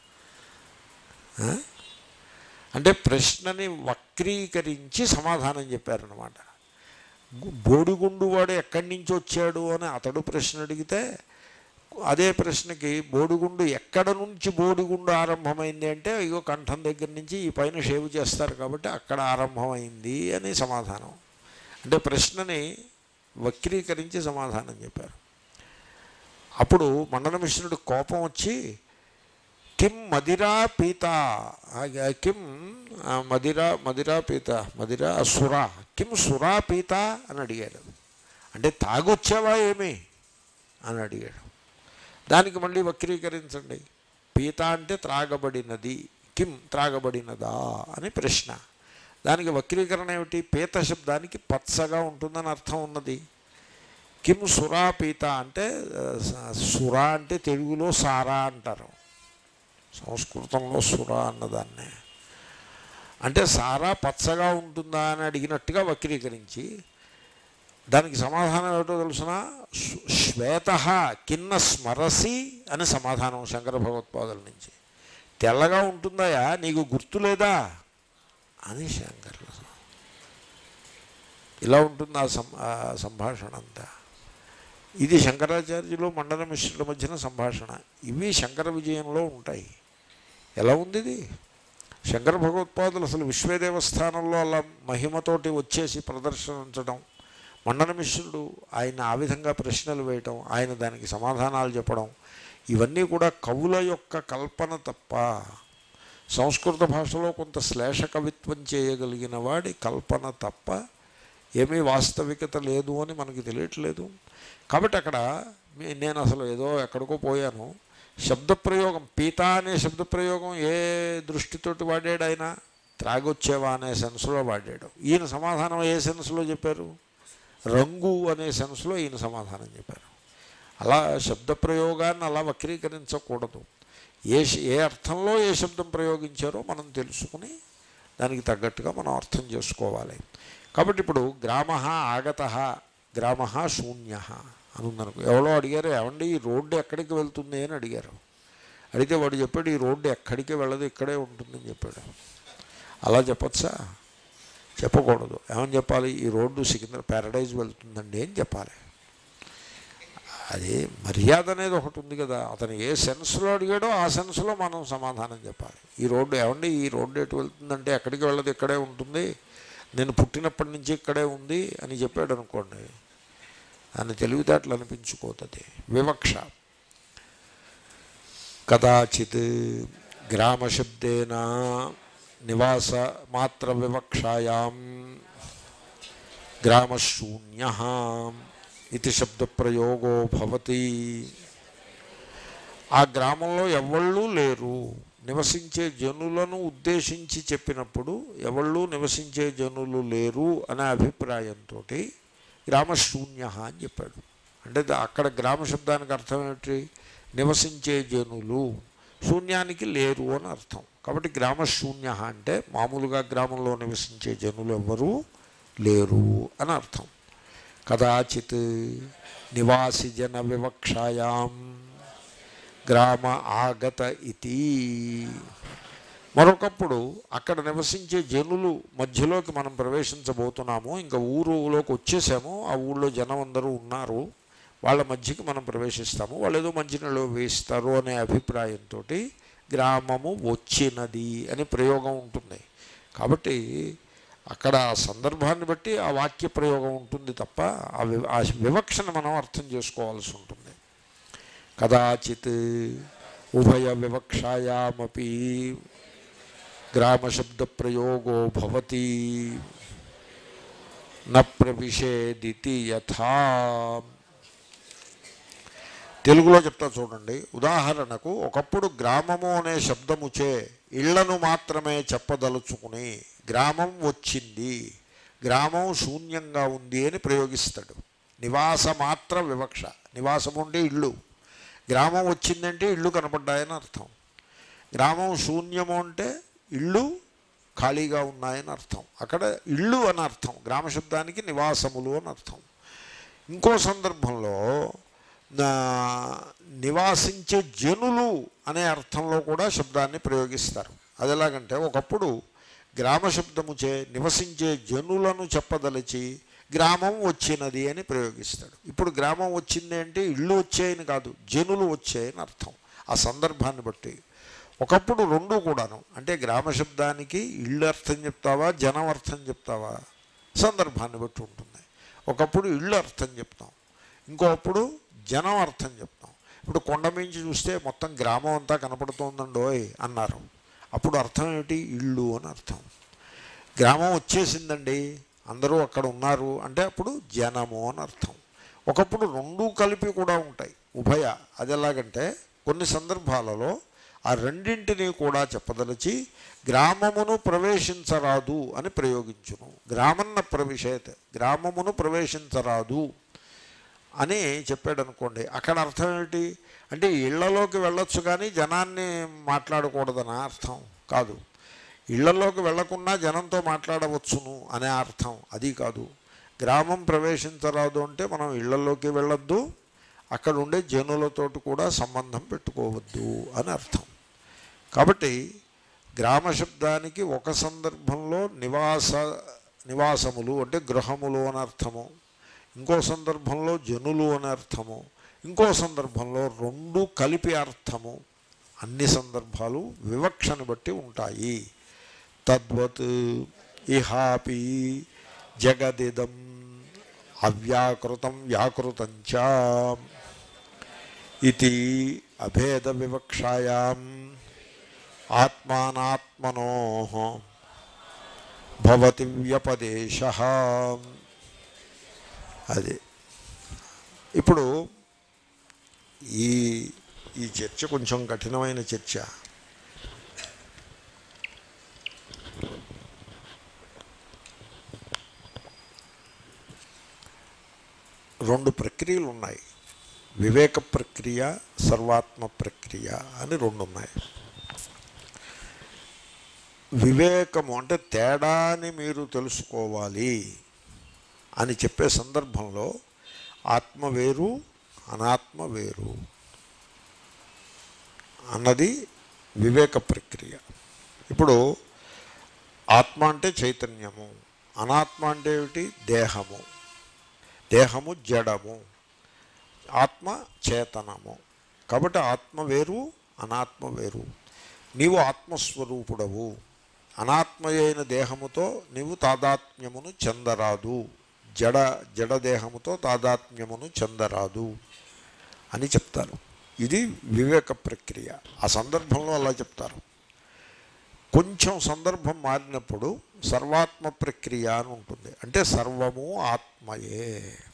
అంటే ప్రశ్నని వక్రీకరించి సమాధానం చెప్పారనమాట. బోడిగుండు వాడు ఎక్కడి నుంచి వచ్చాడు అని అతడు ప్రశ్న అడిగితే అదే ప్రశ్నకి బోడిగుండు ఎక్కడ నుంచి బోడిగుండు ఆరంభమైంది అంటే ఇగో కంఠం దగ్గర నుంచి ఈ పైన షేవ్ చేస్తారు కాబట్టి అక్కడ ఆరంభమైంది అని సమాధానం. అంటే ప్రశ్నని వక్రీకరించి సమాధానం చెప్పారు. అప్పుడు మండనమిశ్వరుడు కోపం వచ్చి కిం మదిరా పీత, కిం మదిరా పీత, మదిరా సురా, కిం సురా పీత అని అడిగాడు. అంటే తాగొచ్చావా ఏమి అని అడిగాడు. దానికి మళ్ళీ వక్రీకరించండి. పీత అంటే త్రాగబడినది, కిం త్రాగబడినదా అని ప్రశ్న. దానికి వక్రీకరణ ఏమిటి? పీత శబ్దానికి పచ్చగా ఉంటుందని అర్థం ఉన్నది. కిం సురా పీత అంటే సురా అంటే తెలుగులో సారా అంటారు, సంస్కృతంలో సురా అన్నదాన్నే. అంటే సారా పచ్చగా ఉంటుందా అని అడిగినట్టుగా వక్రీకరించి దానికి సమాధానం ఏమిటో తెలుసిన? శ్వేత కిన్న స్మరసి అని సమాధానం శంకర భగవత్పాదుల నుంచి. తెల్లగా ఉంటుందాయా, నీకు గుర్తు లేదా అని శంకర్లు. ఇలా ఉంటుంది ఆ సంభాషణ అంతా. ఇది శంకరాచార్యులు మండన మిశ్రుల మధ్యన సంభాషణ. ఇవి శంకర విజయంలో ఉంటాయి. ఎలా ఉంది ఇది? శంకర భగవత్పాదులు అసలు విశ్వదేవస్థానంలో అలా మహిమతోటి వచ్చేసి ప్రదర్శించడం, మండన మిశ్రుడు ఆయన ఆ విధంగా ప్రశ్నలు వేయటం, ఆయన దానికి సమాధానాలు చెప్పడం, ఇవన్నీ కూడా కవుల యొక్క కల్పన తప్ప, సంస్కృత భాషలో కొంత శ్లేష కవిత్వం చేయగలిగిన వాడి కల్పన తప్ప ఏమీ వాస్తవికత లేదు అని మనకి తెలియట్లేదు. కాబట్టి అక్కడ నేను అసలు ఏదో ఎక్కడికో పోయాను. శబ్దప్రయోగం, పీత అనే శబ్దప్రయోగం ఏ దృష్టితోటి వాడాడు ఆయన? త్రాగొచ్చేవా అనే సెన్స్లో వాడాడు. ఈయన సమాధానం ఏ సెన్స్లో చెప్పారు? రంగు అనే సెన్స్లో ఈయన సమాధానం చెప్పారు. అలా శబ్దప్రయోగాన్ని అలా వక్రీకరించకూడదు. ఏ అర్థంలో ఏ శబ్దం ప్రయోగించారో మనం తెలుసుకుని దానికి తగ్గట్టుగా మనం అర్థం చేసుకోవాలి. కాబట్టి ఇప్పుడు గ్రామ ఆగత, గ్రామ శూన్య అని ఉందనుకో. ఎవరో అడిగారు, ఏమండి ఈ రోడ్డు ఎక్కడికి వెళ్తుంది అని అడిగారు. అడిగితే వాడు చెప్పాడు, ఈ రోడ్డు ఎక్కడికి వెళ్ళదు, ఇక్కడే ఉంటుందని చెప్పాడు. అలా చెప్పచ్చా? చెప్పకూడదు. ఏమని చెప్పాలి? ఈ రోడ్డు ప్యారడైజ్ వెళ్తుందండి అని చెప్పాలి. అది మర్యాద అనేది ఒకటి ఉంది కదా. అతను ఏ సెన్స్లో అడిగాడో ఆ సెన్స్లో మనం సమాధానం చెప్పాలి. ఈ రోడ్డు, ఏమండి ఈ రోడ్డు ఎటు వెళ్తుందంటే ఎక్కడికి వెళ్ళదు, ఇక్కడే ఉంటుంది, నేను పుట్టినప్పటి నుంచి ఇక్కడే ఉంది అని చెప్పాడు అనుకోండి, అని తెలివితేటలు అనిపించుకోతుంది. వివక్ష. కదాచిత్ గ్రామశబ్దేన నివాస మాత్ర వివక్షాయాం గ్రామశూన్య ఇది శబ్దప్రయోగో భవతి. ఆ గ్రామంలో ఎవళ్ళు లేరు, నివసించే జనులను ఉద్దేశించి చెప్పినప్పుడు ఎవళ్ళు నివసించే జనులు లేరు అనే అభిప్రాయంతో గ్రామశూన్య అని చెప్పాడు. అంటే అక్కడ గ్రామ శబ్దానికి అర్థం ఏమిటి? నివసించే జనులు, శూన్యానికి లేరు అని అర్థం. కాబట్టి గ్రామశూన్య అంటే మామూలుగా గ్రామంలో నివసించే జనులు ఎవ్వరూ లేరు అని అర్థం. కదాచిత్ నివాసి జన వివక్షాయాం గ్రామ ఆగత ఇతి. మరొకప్పుడు అక్కడ నివసించే జనులు మధ్యలోకి మనం ప్రవేశించబోతున్నాము, ఇంకా ఊరులోకి వచ్చేసాము, ఆ ఊళ్ళో జనం అందరూ ఉన్నారు, వాళ్ళ మధ్యకి మనం ప్రవేశిస్తాము, వాళ్ళు ఏదో మంచినీళ్ళు వేయిస్తారు అనే అభిప్రాయంతో గ్రామము వచ్చినది అని ప్రయోగం ఉంటుంది. కాబట్టి అక్కడ ఆ సందర్భాన్ని బట్టి ఆ వాక్య ప్రయోగం ఉంటుంది తప్ప ఆ వివక్షను మనం అర్థం చేసుకోవాల్సి ఉంటుంది. కదాచిత్ ఉభయ వివక్షాయామపి గ్రామశబ్ద ప్రయోగో భవతి న ప్రవిశేదితి యథా. తెలుగులో చెప్తా చూడండి. ఉదాహరణకు ఒకప్పుడు గ్రామము అనే శబ్దముచే ఇళ్లను మాత్రమే చెప్పదలుచుకుని గ్రామం వచ్చింది, గ్రామం శూన్యంగా ఉంది అని ప్రయోగిస్తాడు. నివాస మాత్ర వివక్ష. నివాసము అంటే ఇళ్ళు, గ్రామం వచ్చిందంటే ఇళ్ళు కనపడ్డాయని అర్థం. గ్రామం శూన్యము అంటే ఇళ్ళు ఖాళీగా ఉన్నాయని అర్థం. అక్కడ ఇళ్ళు అని అర్థం, గ్రామశబ్దానికి నివాసములు అని అర్థం. ఇంకో సందర్భంలో నివాసించే జనులు అనే అర్థంలో కూడా శబ్దాన్ని ప్రయోగిస్తారు. అది ఎలాగంటే ఒకప్పుడు గ్రామశబ్దముచే నివసించే జనులను చెప్పదలిచి గ్రామం వచ్చినది అని ప్రయోగిస్తాడు. ఇప్పుడు గ్రామం వచ్చింది అంటే ఇళ్ళు వచ్చాయని కాదు, జనులు వచ్చాయని అర్థం. ఆ సందర్భాన్ని బట్టి ఒకప్పుడు రెండు కూడాను, అంటే గ్రామశబ్దానికి ఇళ్ళు అర్థం చెప్తావా, జనం అర్థం చెప్తావా, సందర్భాన్ని బట్టి ఉంటుంది. ఒకప్పుడు ఇళ్ళు అర్థం చెప్తాం, ఇంకోప్పుడు జనం అర్థం చెప్తాం. ఇప్పుడు కొండ మించి చూస్తే మొత్తం గ్రామం అంతా కనపడుతోందండోయ్ అన్నారు, అప్పుడు అర్థం ఏమిటి? ఇళ్ళు అని అర్థం. గ్రామం వచ్చేసిందండి, అందరూ అక్కడ ఉన్నారు అంటే అప్పుడు జనము అని అర్థం. ఒకప్పుడు రెండూ కలిపి కూడా ఉంటాయి, ఉభయ. అది ఎలాగంటే కొన్ని సందర్భాలలో ఆ రెండింటినీ కూడా చెప్పదలిచి గ్రామమును ప్రవేశించరాదు అని ప్రయోగించును. గ్రామన్న ప్రవిశేత్, గ్రామమును ప్రవేశించరాదు అని చెప్పాడు అనుకోండి. అక్కడ అర్థం ఏమిటి అంటే ఇళ్లలోకి వెళ్ళొచ్చు కానీ జనాన్ని మాట్లాడకూడదనే అర్థం కాదు. ఇళ్లలోకి వెళ్లకుండా జనంతో మాట్లాడవచ్చును అనే అర్థం అది కాదు. గ్రామం ప్రవేశించరాదు అంటే మనం ఇళ్లలోకి వెళ్ళొద్దు, అక్కడ ఉండే జనులతోటి కూడా సంబంధం పెట్టుకోవద్దు అని అర్థం. కాబట్టి గ్రామ శబ్దానికి ఒక సందర్భంలో నివాసములు అంటే గృహములు అని అర్థము, ఇంకో సందర్భంలో జనులు అని అర్థము, ఇంకో సందర్భంలో రెండు కలిపి అర్థము. అన్ని సందర్భాలు వివక్షను బట్టి ఉంటాయి. తద్వత్ ఇహాపి జగదిదం అవ్యాకృతం వ్యాకృతంచ ఇది అభేద వివక్షాయాం ఆత్మానాత్మనో భవతి వ్యపదేశః. అది ఇప్పుడు ఈ చర్చ కొంచెం కఠినమైన చర్చ. రెండు ప్రక్రియలు ఉన్నాయి, వివేక ప్రక్రియ, సర్వాత్మ ప్రక్రియ అని రెండు ఉన్నాయి. వివేకము అంటే తేడాని మీరు తెలుసుకోవాలి అని చెప్పే సందర్భంలో ఆత్మ వేరు అనాత్మ వేరు అన్నది వివేక ప్రక్రియ. ఇప్పుడు ఆత్మ అంటే చైతన్యము, అనాత్మ అంటే ఏమిటి? దేహము. దేహము జడము, ఆత్మ చేతనము. కాబట్టి ఆత్మ వేరు అనాత్మ వేరు. నీవు ఆత్మస్వరూపుడవు, అనాత్మ అయిన దేహముతో నీవు తాదాత్మ్యమును చెందరాదు, జడదేహముతో తాదాత్మ్యమును చెందరాదు అని చెప్తారు. ఇది వివేక ప్రక్రియ. ఆ సందర్భంలో అలా చెప్తారు. కొంచెం సందర్భం మారినప్పుడు సర్వాత్మ ప్రక్రియ అని ఉంటుంది. అంటే సర్వము ఆత్మయే.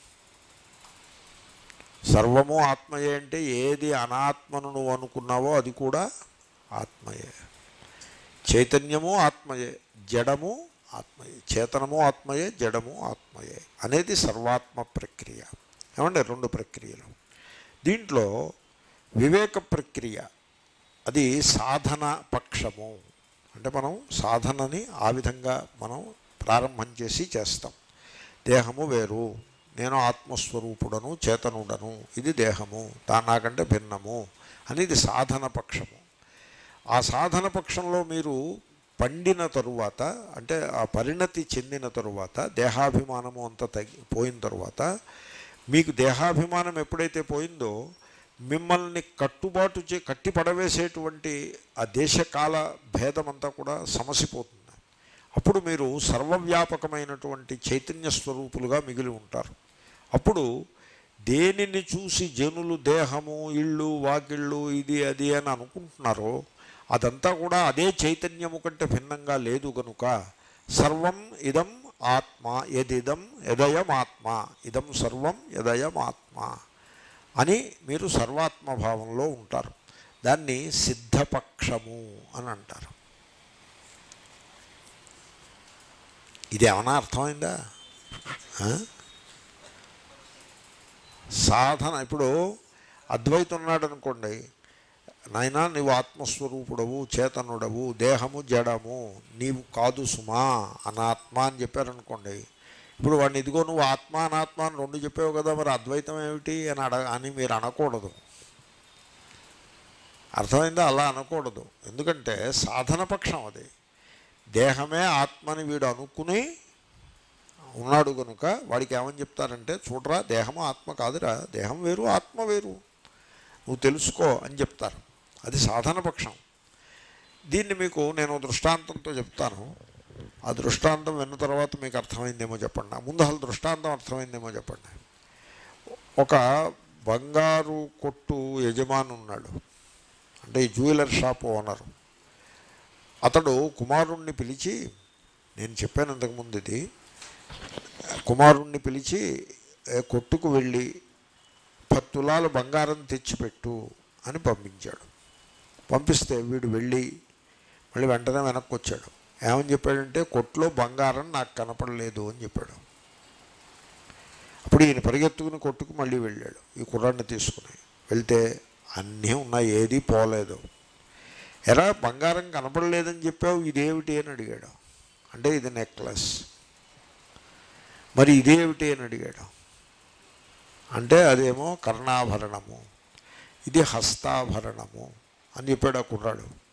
సర్వము ఆత్మయే అంటే ఏది అనాత్మను నువ్వు అనుకున్నావో అది కూడా ఆత్మయే. చైతన్యము ఆత్మయే, జడము ఆత్మయే, చేతనము ఆత్మయే, జడము ఆత్మయే అనేది సర్వాత్మ ప్రక్రియ. ఏమంటే రెండు ప్రక్రియలు. దీంట్లో వివేక ప్రక్రియ అది సాధన పక్షము. అంటే మనం సాధనని ఆ విధంగా మనం ప్రారంభం చేసి చేస్తాం. దేహము వేరు, నేను ఆత్మస్వరూపుడను చేతనుడను, ఇది దేహము, నాకంటే భిన్నము అనేది సాధన పక్షము. ఆ సాధన పక్షంలో మీరు పండిన తరువాత, అంటే ఆ పరిణతి చెందిన తరువాత, దేహాభిమానము అంతా పోయిన తరువాత, మీకు దేహాభిమానం ఎప్పుడైతే పోయిందో మిమ్మల్ని కట్టి పడవేసేటువంటి ఆ దేశకాల భేదమంతా కూడా సమసిపోతుంది. అప్పుడు మీరు సర్వవ్యాపకమైనటువంటి చైతన్య స్వరూపులుగా మిగిలి ఉంటారు. అప్పుడు దేనిని చూసి జనులు దేహము, ఇళ్ళు, వాకిళ్ళు, ఇది అది అని అనుకుంటున్నారో అదంతా కూడా అదే చైతన్యము కంటే భిన్నంగా లేదు కనుక సర్వం ఇదం ఆత్మ, యదిదం యదయం ఆత్మ, ఇదం సర్వం యదయం ఆత్మ అని మీరు సర్వాత్మభావంలో ఉంటారు. దాన్ని సిద్ధపక్షము అని అంటారు. ఇది ఏమన్నా అర్థమైందా? సాధన. ఇప్పుడు అద్వైతం ఉన్నాడు అనుకోండి, నాయనా నీవు ఆత్మస్వరూపుడవు, చేతనుడవు, దేహము జడము, నీవు కాదు సుమా, అనాత్మ అని చెప్పారనుకోండి. ఇప్పుడు వాడిని ఇదిగో నువ్వు ఆత్మ అనాత్మ అని రెండు చెప్పావు కదా, మరి అద్వైతం ఏమిటి అని మీరు అనకూడదు. అర్థమైందా? అలా అనకూడదు. ఎందుకంటే సాధన పక్షం అది. దేహమే ఆత్మని వీడు అనుకుని ఉన్నాడు కనుక వాడికి ఏమని చెప్తారంటే, చూడరా దేహము ఆత్మ కాదురా, దేహం వేరు ఆత్మ వేరు, నువ్వు తెలుసుకో అని చెప్తారు. అది సాధన పక్షం. దీన్ని మీకు నేను దృష్టాంతంతో చెప్తాను. ఆ దృష్టాంతం విన్న తర్వాత మీకు అర్థమైందేమో చెప్పండి. ముందు అసలు దృష్టాంతం అర్థమైందేమో చెప్పండి. ఒక బంగారు కొట్టు యజమాని ఉన్నాడు, అంటే ఈ జ్యువెలర్ షాప్ ఓనరు. అతడు కుమారుణ్ణి పిలిచి, నేను చెప్పాను ఇంతకుముందు ఇది, కుమారుణ్ణి పిలిచి కొట్టుకు వెళ్ళి 10 తులాలు బంగారం తెచ్చిపెట్టు అని పంపించాడు. పంపిస్తే వీడు వెళ్ళి మళ్ళీ వెంటనే వెనక్కి వచ్చాడు. ఏమని చెప్పాడంటే, కొట్లో బంగారం నాకు కనపడలేదు అని చెప్పాడు. అప్పుడు ఈయన పరిగెత్తుకుని కొట్టుకు మళ్ళీ వెళ్ళాడు ఈ కుర్రాన్ని తీసుకుని. వెళ్తే అన్నీ ఉన్నాయి, ఏదీ పోలేదు. ఎరా బంగారం కనపడలేదని చెప్పావు, ఇదేమిటి అని అడిగాడు. అంటే ఇది నెక్లెస్. మరి ఇదేమిటి అని అడిగాడు. అంటే అదేమో కర్ణాభరణము, ఇది హస్తాభరణము అని చెప్పాడు ఆ కుర్రాడు.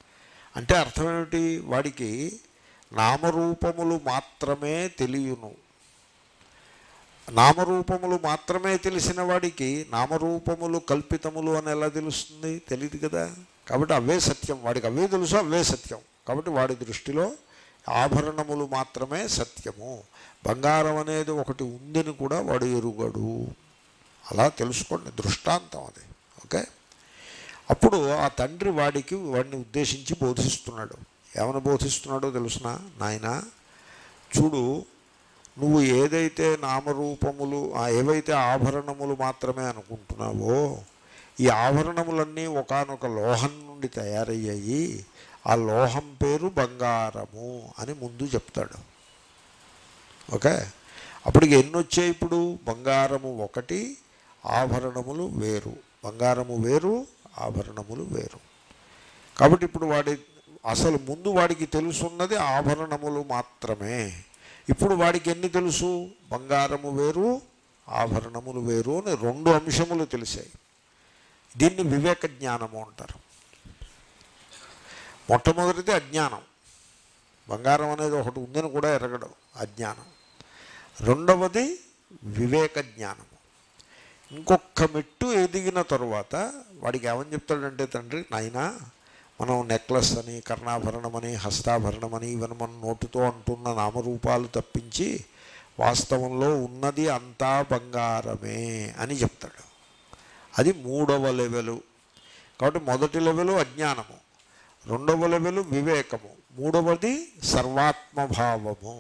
అంటే అర్థం ఏమిటి? వాడికి నామరూపములు మాత్రమే తెలియను. నామరూపములు మాత్రమే తెలిసిన వాడికి నామరూపములు కల్పితములు అని ఎలా తెలుస్తుంది? తెలియదు కదా. కాబట్టి అవే సత్యం, వాడికి అవే తెలుసు, అవే సత్యం. కాబట్టి వాడి దృష్టిలో ఆభరణములు మాత్రమే సత్యము, బంగారం అనేది ఒకటి ఉందని కూడా వాడు ఎరుగడు. అలా తెలుసుకోండి, దృష్టాంతం అది. ఓకే. అప్పుడు ఆ తండ్రి వాడిని ఉద్దేశించి బోధిస్తున్నాడు. ఏమని బోధిస్తున్నాడో తెలుసునా? నాయనా చూడు, నువ్వు ఏదైతే నామరూపములు ఏవైతే ఆభరణములు మాత్రమే అనుకుంటున్నావో, ఈ ఆభరణములన్నీ ఒకానొక లోహం నుండి తయారయ్యాయి. ఆ లోహం పేరు బంగారము అని ముందు చెప్తాడు. ఓకే. అప్పటికి ఎన్ని వచ్చాయి? ఇప్పుడు బంగారము ఒకటి, ఆభరణములు వేరు. బంగారము వేరు, ఆభరణములు వేరు. కాబట్టి ఇప్పుడు అసలు ముందు వాడికి తెలుసున్నది ఆభరణములు మాత్రమే. ఇప్పుడు వాడికి ఎన్ని తెలుసు? బంగారము వేరు, ఆభరణములు వేరు అని రెండు అంశములు తెలిసాయి. దీన్ని వివేక జ్ఞానము అంటారు. మొట్టమొదటిది అజ్ఞానం, బంగారం అనేది ఒకటి ఉందని కూడా ఎరగడం అజ్ఞానం. రెండవది వివేక జ్ఞానము. ఇంకొక మెట్టు ఎదిగిన తరువాత వాడికి ఏమని చెప్తాడంటే తండ్రి, నాయనా మనం నెక్లెస్ అని, కర్ణాభరణమని, హస్తాభరణమని ఇవన్నీ మనం నోటితో అంటున్న నామరూపాలు తప్పించి వాస్తవంలో ఉన్నది అంతా బంగారమే అని చెప్తాడు. అది మూడవ లెవెలు. కాబట్టి మొదటి లెవెలు అజ్ఞానము, రెండవ లెవెలు వివేకము, మూడవది సర్వాత్మభావము.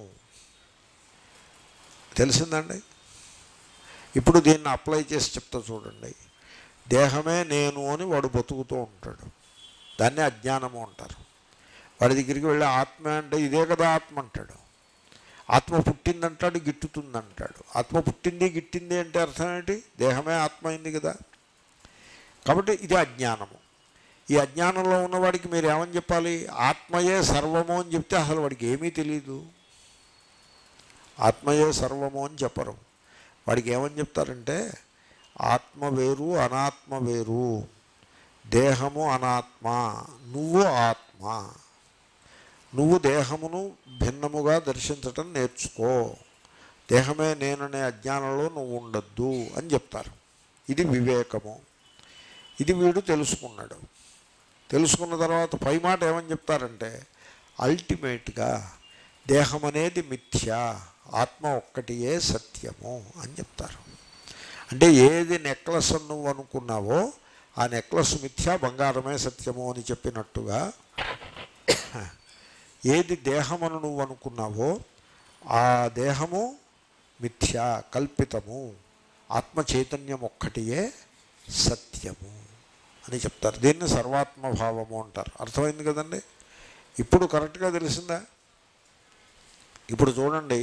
తెలిసిందండి? ఇప్పుడు దీన్ని అప్లై చేసి చెప్తా చూడండి. దేహమే నేను అని వాడు బతుకుతూ ఉంటాడు, దాన్ని అజ్ఞానము అంటారు. వాడి దగ్గరికి వెళ్ళి ఆత్మ అంటే ఇదే కదా ఆత్మ అంటాడు. ఆత్మ పుట్టిందంటాడు, గిట్టుతుందంటాడు. ఆత్మ పుట్టింది గిట్టింది అంటే అర్థం ఏంటి? దేహమే ఆత్మ అయింది కదా. కాబట్టి ఇది అజ్ఞానము. ఈ అజ్ఞానంలో ఉన్నవాడికి మీరు ఏమని చెప్పాలి? ఆత్మయే సర్వము అని చెప్తే అసలు వాడికి ఏమీ తెలియదు. ఆత్మయే సర్వము అని చెప్పరు. వాడికి ఏమని చెప్తారంటే ఆత్మ వేరు, అనాత్మ వేరు, దేహము అనాత్మ, నువ్వు ఆత్మ. నువ్వు దేహమును భిన్నముగా దర్శించటం నేర్చుకో, దేహమే నేననే అజ్ఞానంలో నువ్వు ఉండద్దు అని చెప్తారు. ఇది వివేకము. ఇది వీడు తెలుసుకున్నాడు. తెలుసుకున్న తర్వాత పై మాట ఏమని చెప్తారంటే అల్టిమేట్గా దేహం అనేది మిథ్య, ఆత్మ ఒక్కటియే సత్యము అని చెప్తారు. అంటే ఏది నెక్లెస్ నువ్వు అనుకున్నావో ఆ నెక్లెస్ మిథ్య, బంగారమే సత్యము అని చెప్పినట్టుగా ఏది దేహమను నువ్వు అనుకున్నావో ఆ దేహము మిథ్య, కల్పితము, ఆత్మ చైతన్యం ఒక్కటియే సత్యము అని చెప్తారు. దీన్ని సర్వాత్మభావము అంటారు. అర్థమైంది కదండి? ఇప్పుడు కరెక్ట్గా తెలిసిందా? ఇప్పుడు చూడండి,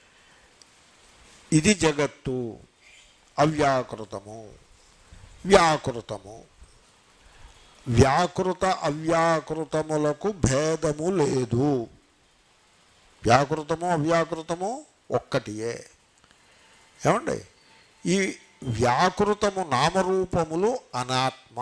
ఇది జగత్తు, అవ్యాకృతము, వ్యాకృతము. వ్యాకృత అవ్యాకృతములకు భేదము లేదు. వ్యాకృతము అవ్యాకృతము ఒక్కటియే. ఏమండి? ఈ వ్యాకృతము నామరూపములు అనాత్మ,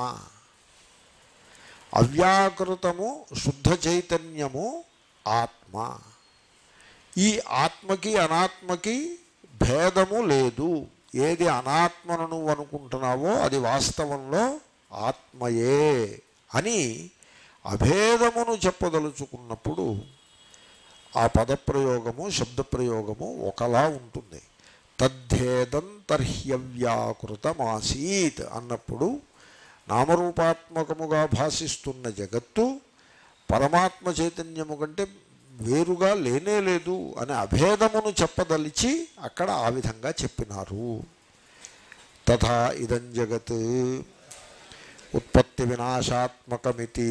అవ్యాకృతము శుద్ధ చైతన్యము ఆత్మ. ఈ ఆత్మకి అనాత్మకి భేదము లేదు. ఏది అనాత్మను నువ్వు అనుకుంటున్నావో అది వాస్తవంలో ఆత్మయే అని అభేదమును చెప్పదలుచుకున్నప్పుడు ఆ పదప్రయోగము, శబ్దప్రయోగము ఒకలా ఉంటుంది. తద్ధేదం తర్హ్యవ్యాకృతమాసీత్ అన్నప్పుడు నామరూపాత్మకముగా భాషిస్తున్న జగత్తు పరమాత్మ చైతన్యము కంటే వేరుగా లేనే లేదు అనే అభేదమును చెప్పదలిచి అక్కడ ఆ విధంగా చెప్పినారు. తథా ఇదం జగత్ ఉత్పత్తి వినాశాత్మకమితి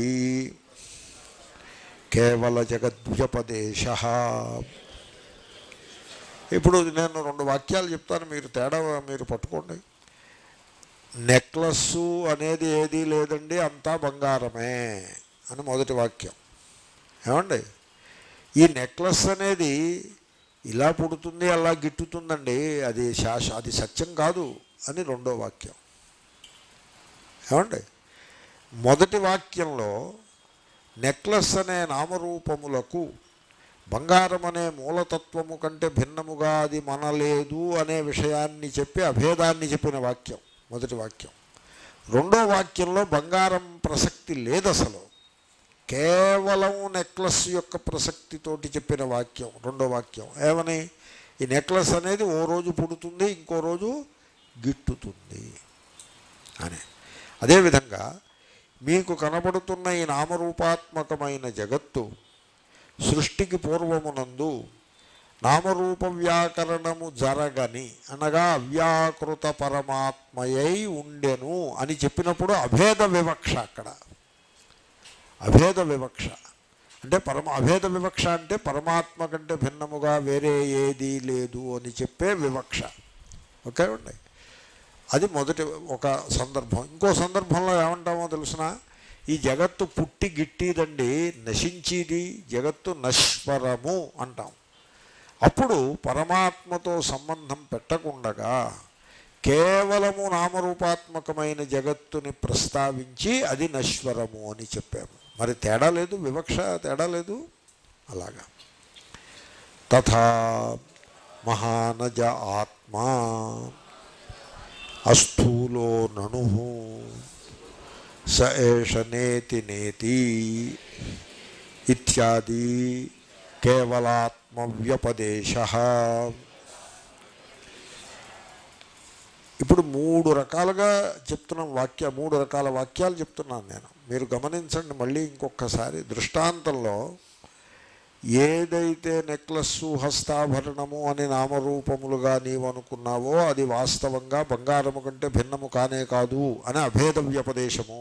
కేవల జగద్వ్యపదేశ. ఇప్పుడు నేను రెండు వాక్యాలు చెప్తాను, మీరు తేడా మీరు పట్టుకోండి. నెక్లెస్సు అనేది ఏదీ లేదండి, అంతా బంగారమే అని మొదటి వాక్యం. ఏమండి? ఈ నెక్లెస్ అనేది ఇలా పుడుతుంది అలా గిట్టుతుందండి, అది అది సత్యం కాదు అని రెండో వాక్యం. ఏమండి? మొదటి వాక్యంలో నెక్లెస్ అనే నామరూపములకు బంగారం అనే మూలతత్వము కంటే భిన్నముగా అది మనలేదు అనే విషయాన్ని చెప్పి అభేదాన్ని చెప్పిన వాక్యం మొదటి వాక్యం. రెండో వాక్యంలో బంగారం ప్రసక్తి లేదు, అసలు కేవలం నెక్లెస్ యొక్క ప్రసక్తితోటి చెప్పిన వాక్యం రెండో వాక్యం. ఏమని? ఈ నెక్లెస్ అనేది ఓ రోజు పుడుతుంది, ఇంకో రోజు గిట్టుతుంది అని. అదేవిధంగా మీకు కనబడుతున్న ఈ నామరూపాత్మకమైన జగత్తు సృష్టికి పూర్వమునందు నామరూప వ్యాకరణము జరగని అనగా అవ్యాకృత పరమాత్మయై ఉండెను అని చెప్పినప్పుడు అభేద వివక్ష. అక్కడ అభేద వివక్ష అంటే అభేద వివక్ష అంటే పరమాత్మ కంటే భిన్నముగా వేరే ఏదీ లేదు అని చెప్పే వివక్ష. ఓకే అండి, అది మొదటి ఒక సందర్భం. ఇంకో సందర్భంలో ఏమంటామో తెలుసిన, ఈ జగత్తు పుట్టి గిట్టిదండి, నశించేది, జగత్తు నశ్వరము అంటాం. అప్పుడు పరమాత్మతో సంబంధం పెట్టకుండగా కేవలము నామరూపాత్మకమైన జగత్తుని ప్రస్తావించి అది నశ్వరము అని చెప్పాము. మరి తేడా లేదు, వివక్ష తేడా లేదు. అలాగా తథా మహానజ ఆత్మా అస్థూలో నణు స ఏష నేతి నేతి ఇత్యాది కేవలాత్మవ్యపదేశ. ఇప్పుడు మూడు రకాలుగా చెప్తున్నాం మూడు రకాల వాక్యాలు చెప్తున్నాను నేను. మీరు గమనించండి మళ్ళీ ఇంకొకసారి. దృష్టాంతంలో ఏదైతే నెక్లెస్సు హస్తాభరణము అని నామరూపములుగా నీవు అనుకున్నావో అది వాస్తవంగా బంగారము కంటే భిన్నము కానే కాదు అని అభేద వ్యపదేశము.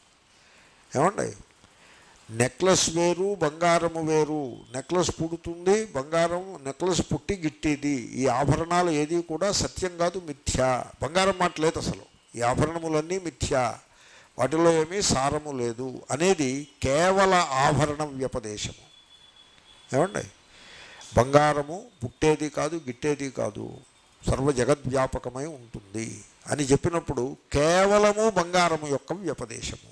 ఏమండి, నెక్లెస్ వేరు, బంగారము వేరు. నెక్లెస్ పుడుతుంది, నెక్లెస్ పుట్టి గిట్టిది. ఈ ఆభరణాలు ఏది కూడా సత్యం కాదు, మిథ్యా. బంగారం మాట లేదు అసలు, ఈ ఆభరణములన్నీ మిథ్యా, వాటిలో ఏమీ సారము లేదు అనేది కేవల ఆభరణ వ్యపదేశము. ఏమండి, బంగారము పుట్టేది కాదు, గిట్టేది కాదు, సర్వ జగద్వ్యాపకమై ఉంటుంది అని చెప్పినప్పుడు కేవలము బంగారము యొక్క వ్యపదేశము.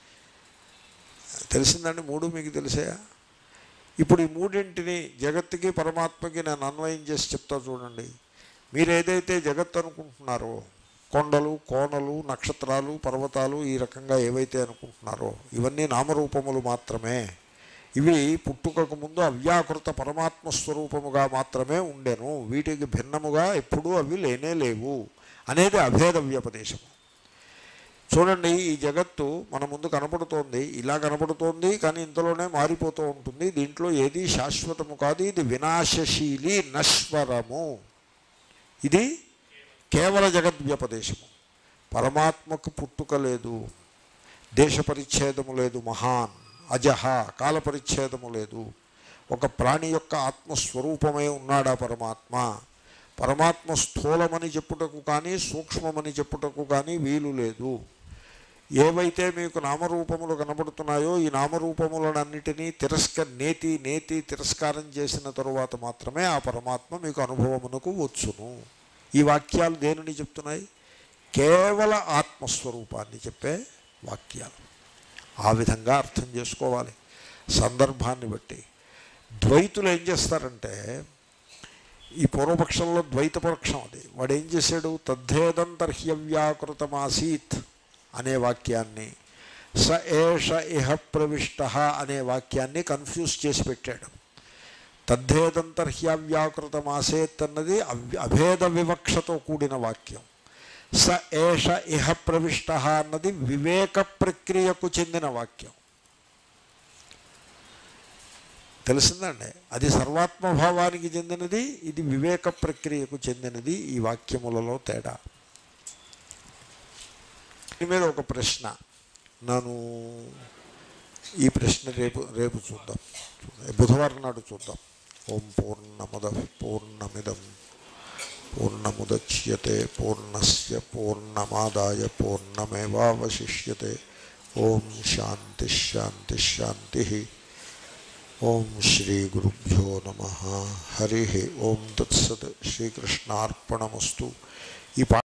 తెలిసిందండి? మూడు మీకు తెలిసాయా? ఇప్పుడు ఈ మూడింటిని జగత్తుకి పరమాత్మకి నేను అన్వయం చేసి చెప్తా చూడండి. మీరు ఏదైతే జగత్తు అనుకుంటున్నారో, కొండలు, కోనలు, నక్షత్రాలు, పర్వతాలు, ఈ రకంగా ఏవైతే అనుకుంటున్నారో ఇవన్నీ నామరూపములు మాత్రమే. ఇవి పుట్టుకకు ముందు అవ్యాకృత పరమాత్మ స్వరూపముగా మాత్రమే ఉండెను, వీటికి భిన్నముగా ఎప్పుడూ అవి లేనే లేవు అనేది అభేద వ్యపదేశము. చూడండి, ఈ జగత్తు మన ముందు కనపడుతోంది, ఇలా కనపడుతోంది, కానీ ఇంతలోనే మారిపోతూ ఉంటుంది. దీంట్లో ఏది శాశ్వతము కాదు, ఇది వినాశశీలి, నశ్వరము. ఇది కేవల జగద్వ్యపదేశము. పరమాత్మకు పుట్టుక లేదు, దేశ పరిచ్ఛేదము లేదు, మహాన్ అజహ, కాల పరిచ్ఛేదము లేదు. ఒక ప్రాణి యొక్క ఆత్మస్వరూపమై ఉన్నాడా పరమాత్మ. పరమాత్మ స్థూలమని చెప్పుటకు కానీ సూక్ష్మమని చెప్పుటకు కానీ వీలు లేదు. ఏవైతే మీకు నామరూపములు కనబడుతున్నాయో ఈ నామరూపములన్నిటినీ నేతి తిరస్కారం చేసిన తరువాత మాత్రమే ఆ పరమాత్మ మీకు అనుభవమునకు వచ్చును. ఈ వాక్యాలు దేనిని చెప్తున్నాయి? కేవల ఆత్మస్వరూపాన్ని చెప్పే వాక్యాలు. ఆ విధంగా అర్థం చేసుకోవాలి సందర్భాన్ని బట్టి. ద్వైతులు ఏం చేస్తారంటే, ఈ పూర్వపక్షంలో ద్వైతపక్షం అది, వాడు ఏం చేశాడు, తద్ధేదంతర్హ్యవ్యాకృతమాసీత్ అనే వాక్యాన్ని స ఏష ఇహ ప్రవిష్ట అనే వాక్యాన్ని కన్ఫ్యూజ్ చేసి పెట్టాడు. తద్ధేదంతర్హ్యవ్యాకృతమాసేత్ అన్నది అభేద వివక్షతో కూడిన వాక్యం. స ఏష ఇహ ప్రవిష్ట అన్నది వివేక ప్రక్రియకు చెందిన వాక్యం. తెలిసిందండి? అది సర్వాత్మభావానికి చెందినది, ఇది వివేక ప్రక్రియకు చెందినది. ఈ వాక్యములలో తేడా. దీని మీద ఒక ప్రశ్న, ఈ ప్రశ్న రేపు చూద్దాం, బుధవారం నాడు చూద్దాం. ఓం పూర్ణమద పూర్ణమిదం పూర్ణముద్యతే పూర్ణస్య పూర్ణమాదాయ పూర్ణమేవావశిష్యతే. ఓం శాంతి శాంతి శాంతి. ఓం శ్రీ గురుభ్యో నమః. హరి ఓం తత్సత్. శ్రీకృష్ణార్పణమస్తు. ఈ